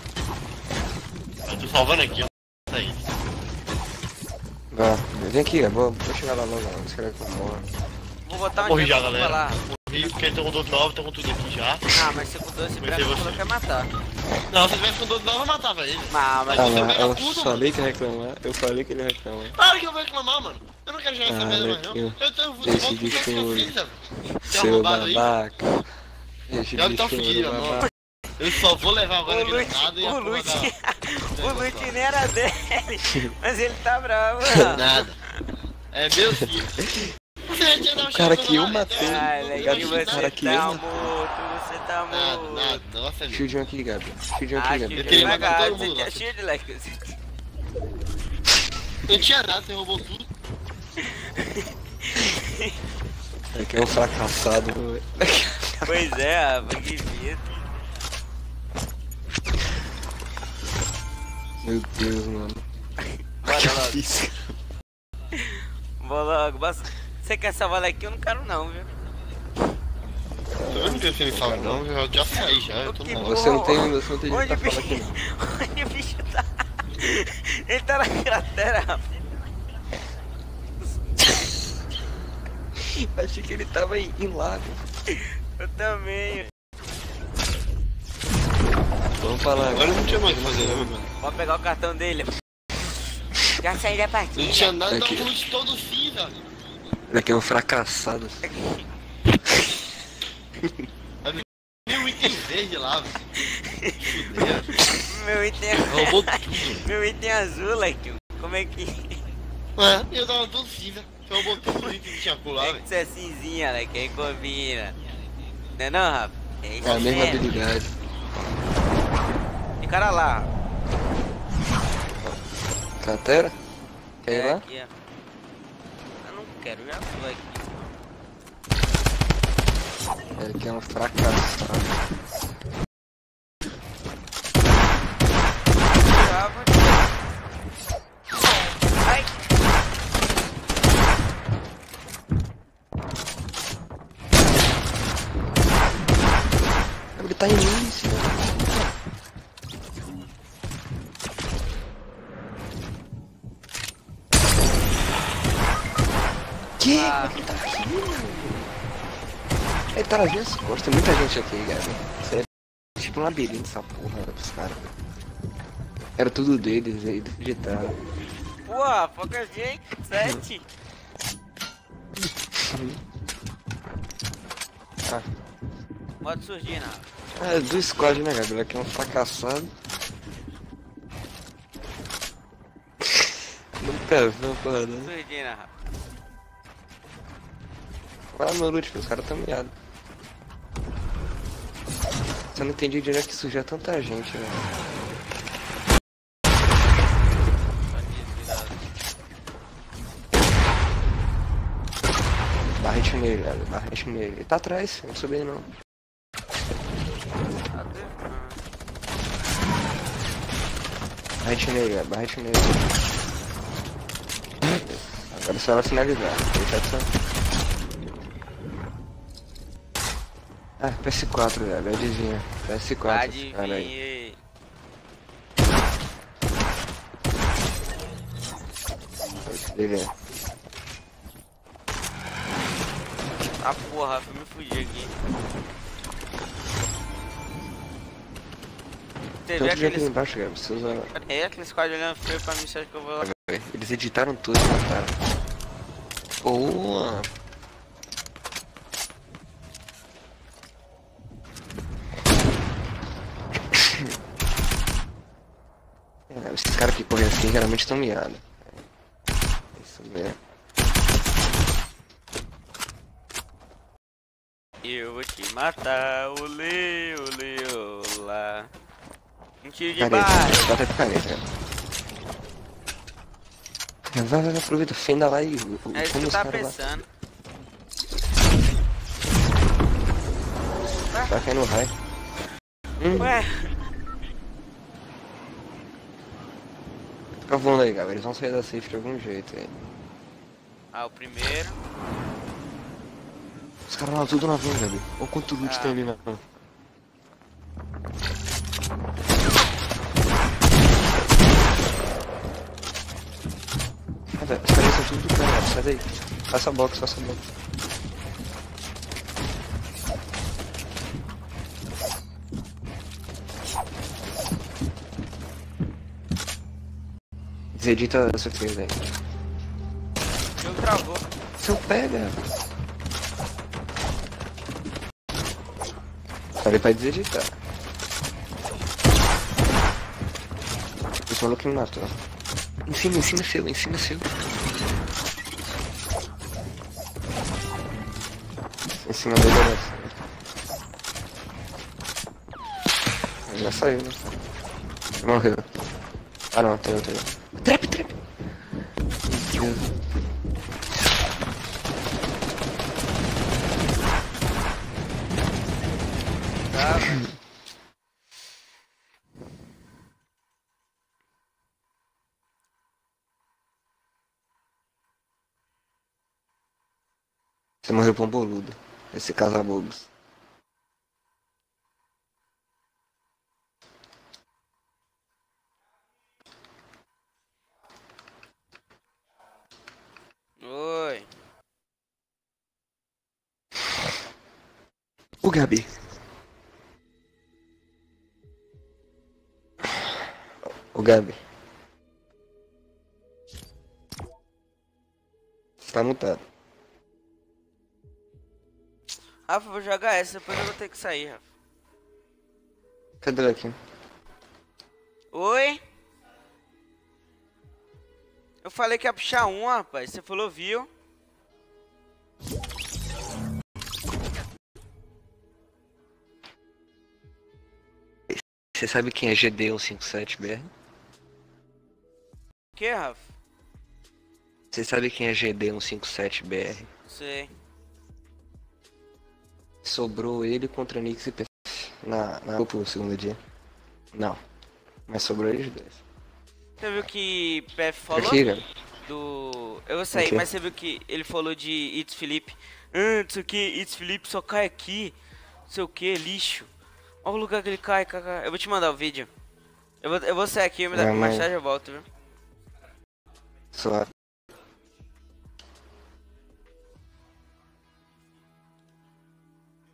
Speaker 2: Eu tô salvando aqui, ó. Tá aí.
Speaker 3: Vai, vem aqui, vou chegar lá logo, não sei que eu morro.
Speaker 1: Vou botar um
Speaker 2: Morri já,
Speaker 1: jump pra
Speaker 2: galera.
Speaker 1: lá.
Speaker 2: Morri porque ele tem com 12 9, tô com tudo aqui já.
Speaker 1: Ah, mas se com 12
Speaker 2: Vai
Speaker 1: branco
Speaker 2: ser você.
Speaker 1: falou que quer matar.
Speaker 2: Não, se eu tivesse com 12 9, eu matava ele.
Speaker 1: Mas
Speaker 3: Ah
Speaker 2: você
Speaker 3: lá,
Speaker 2: pega
Speaker 3: eu
Speaker 2: tudo,
Speaker 3: falei que ia reclamar, eu falei que ele ia reclamar.
Speaker 2: Claro que eu vou reclamar, mano. Eu não quero jogar essa
Speaker 3: Ah,
Speaker 2: merda mais não.
Speaker 3: Lequinho.
Speaker 2: Eu vou
Speaker 3: Esse
Speaker 2: com
Speaker 3: bicho
Speaker 2: cinza. Seu
Speaker 3: Seu
Speaker 2: arrombado aí.
Speaker 3: babaca. Esse
Speaker 2: Joga tua
Speaker 3: bicho
Speaker 2: filha,
Speaker 3: babaca.
Speaker 2: mano. Eu só vou levar
Speaker 1: o
Speaker 2: agora a granada e a
Speaker 1: loot,
Speaker 2: porra da...
Speaker 1: o loot nem era dele, mas ele tá bravo, mano.
Speaker 2: Nada. É meu filho. Você já tinha dado um
Speaker 3: cara
Speaker 2: chute
Speaker 3: que eu
Speaker 2: lá,
Speaker 3: matei.
Speaker 2: então
Speaker 1: Ai,
Speaker 2: não
Speaker 1: Leque,
Speaker 2: vai
Speaker 1: você
Speaker 2: chutar.
Speaker 3: cara que
Speaker 1: tá
Speaker 3: eu
Speaker 1: morto, você tá
Speaker 2: Nada,
Speaker 1: morto.
Speaker 2: nada. Nossa, amigo.
Speaker 3: Shieldinho aqui, Gabi. Shieldinho
Speaker 1: Ah,
Speaker 3: aqui,
Speaker 1: shield
Speaker 3: Gabi.
Speaker 2: queria matar
Speaker 1: devagar,
Speaker 2: todo
Speaker 1: você
Speaker 2: mundo,
Speaker 1: tinha
Speaker 2: nossa.
Speaker 1: shield, Leque.
Speaker 2: Não tinha nada, você roubou tudo.
Speaker 3: É que é um fracassado.
Speaker 1: Pois é, rapaz, que vida.
Speaker 3: Meu Deus, mano.
Speaker 1: Bora logo,
Speaker 3: Difícil.
Speaker 1: bora logo. Você quer salvar Leque? Eu não quero não, viu?
Speaker 2: Eu não tenho feliz salve não, eu já saí já, eu tô
Speaker 1: Que
Speaker 2: mal.
Speaker 3: Você não tem jeito
Speaker 1: Onde
Speaker 3: pra
Speaker 1: o
Speaker 3: falar
Speaker 1: bicho,
Speaker 3: aqui não.
Speaker 1: onde o bicho tá? Ele tá na cratera, rapaz.
Speaker 3: Achei que ele tava em lago.
Speaker 1: Eu também.
Speaker 3: Vamos falar
Speaker 2: Agora não tinha mais o que fazer, né, mano?
Speaker 1: Pode pegar o cartão dele. Já saí da partida.
Speaker 2: Não tinha nada,
Speaker 3: Aqui.
Speaker 2: tava luz todo cinza.
Speaker 3: Daqui é um fracassado.
Speaker 2: Tem um item verde lá, velho. Fudeu.
Speaker 1: Meu item
Speaker 2: Roubou tudo.
Speaker 1: Meu item azul, Leque. Como é que...
Speaker 2: É, eu tava todo cinza. Você roubou tudo o item que tinha por lá, velho.
Speaker 1: Isso é cinzinha, Leque. Aí combina. Não é não, Rafa? É isso
Speaker 3: É a mesma
Speaker 1: mesmo.
Speaker 3: habilidade.
Speaker 1: Tem cara lá.
Speaker 3: Cratera? Quer ir
Speaker 1: É
Speaker 3: lá?
Speaker 1: aqui, ó. Eu não quero, já tô aqui.
Speaker 3: Ele que é um fracassado.
Speaker 1: Ai!
Speaker 3: Ele tá em mim, senhor. Que?
Speaker 1: Ah.
Speaker 3: Ele tá aqui, mano. Ele tá nas minhas costas, tem muita gente aqui, cara. Isso é tipo um labirinto essa porra, era pros caras. Era tudo deles, aí digitaram.
Speaker 1: Pô, foca gente, 7.
Speaker 3: Ah,
Speaker 1: Pode surgir, não.
Speaker 3: é do squad, né, Gabriel? Aqui é um fracassado. Nunca vi uma porra dessa.
Speaker 1: Surgir, não, Rafa.
Speaker 3: Vai lá no loot, filho, os caras tão miados. Você não entendi de onde é que surgiu tanta gente, velho. Barrete nele, velho, barrete nele. Ele tá atrás, eu não subi não. Barrete nele, velho, barrete nele. Agora só ela finalizar. Ele tá só... Ah, PS4, velho, adivinha. PS4, esse cara aí.
Speaker 1: Adivinhei.
Speaker 3: Ele é.
Speaker 1: Ah, porra, Rafa, me fugi aqui. Você
Speaker 3: Tem
Speaker 1: vê
Speaker 3: outro dia aqui
Speaker 1: aqueles...
Speaker 3: embaixo, Gabriel, você usa...
Speaker 1: É aquele squad olhando feio pra mim, você acha que eu vou lá?
Speaker 3: Eles editaram tudo e mataram. Boa. Esses caras que correm assim geralmente estão miados. Isso mesmo.
Speaker 1: Eu vou te matar, olê, olê, olá. Um tiro de
Speaker 3: Careta,
Speaker 1: baixo.
Speaker 3: bota de careta. Vai, aproveita, fenda lá e...
Speaker 1: É isso que eu tava pensando.
Speaker 3: Vai cair no raio.
Speaker 1: Ué,
Speaker 3: Fica voando aí, galera. Eles vão sair da safe de algum jeito aí.
Speaker 1: o primeiro.
Speaker 3: Os caras lá tudo na van, velho. Olha quanto loot tem ali na van. Os caras são tudo do cara, sai daí. Faça a box, faça a box. Desedita essa coisa aí.
Speaker 1: O jogo travou.
Speaker 3: Seu pega. Falei pra deseditar. Esse maluco me matou. Em cima seu, em cima seu. Em cima dele, né? Já saiu, né? Morreu. Ah não, tem outro aí. Trap, trap! Meu Deus. Você morreu pra um boludo. Esse casa-bobos.
Speaker 1: Oi.
Speaker 3: O Gabi. O Gabi. Você tá mutado.
Speaker 1: Rafa, vou jogar essa, depois eu vou ter que sair, Rafa.
Speaker 3: Cadê ele aqui?
Speaker 1: Oi? Eu falei que ia puxar um, rapaz. Você falou, viu?
Speaker 3: Você sabe quem é GD157BR?
Speaker 1: O que, Rafa?
Speaker 3: Você sabe quem é GD157BR?
Speaker 1: Sei.
Speaker 3: Sobrou ele contra Nix e PC na pro segundo dia. Não. Mas sobrou eles dois.
Speaker 1: Você viu que PF falou?
Speaker 3: Aqui, cara.
Speaker 1: Do... Eu vou sair,
Speaker 3: Ok.
Speaker 1: mas você viu que ele falou de It's Felipe. Não sei o que, It's Felipe só cai aqui. Não sei o que, lixo. Olha o lugar que ele cai, cara. Eu vou te mandar o vídeo. Eu vou sair aqui, mais tarde eu volto, viu?
Speaker 3: Suave.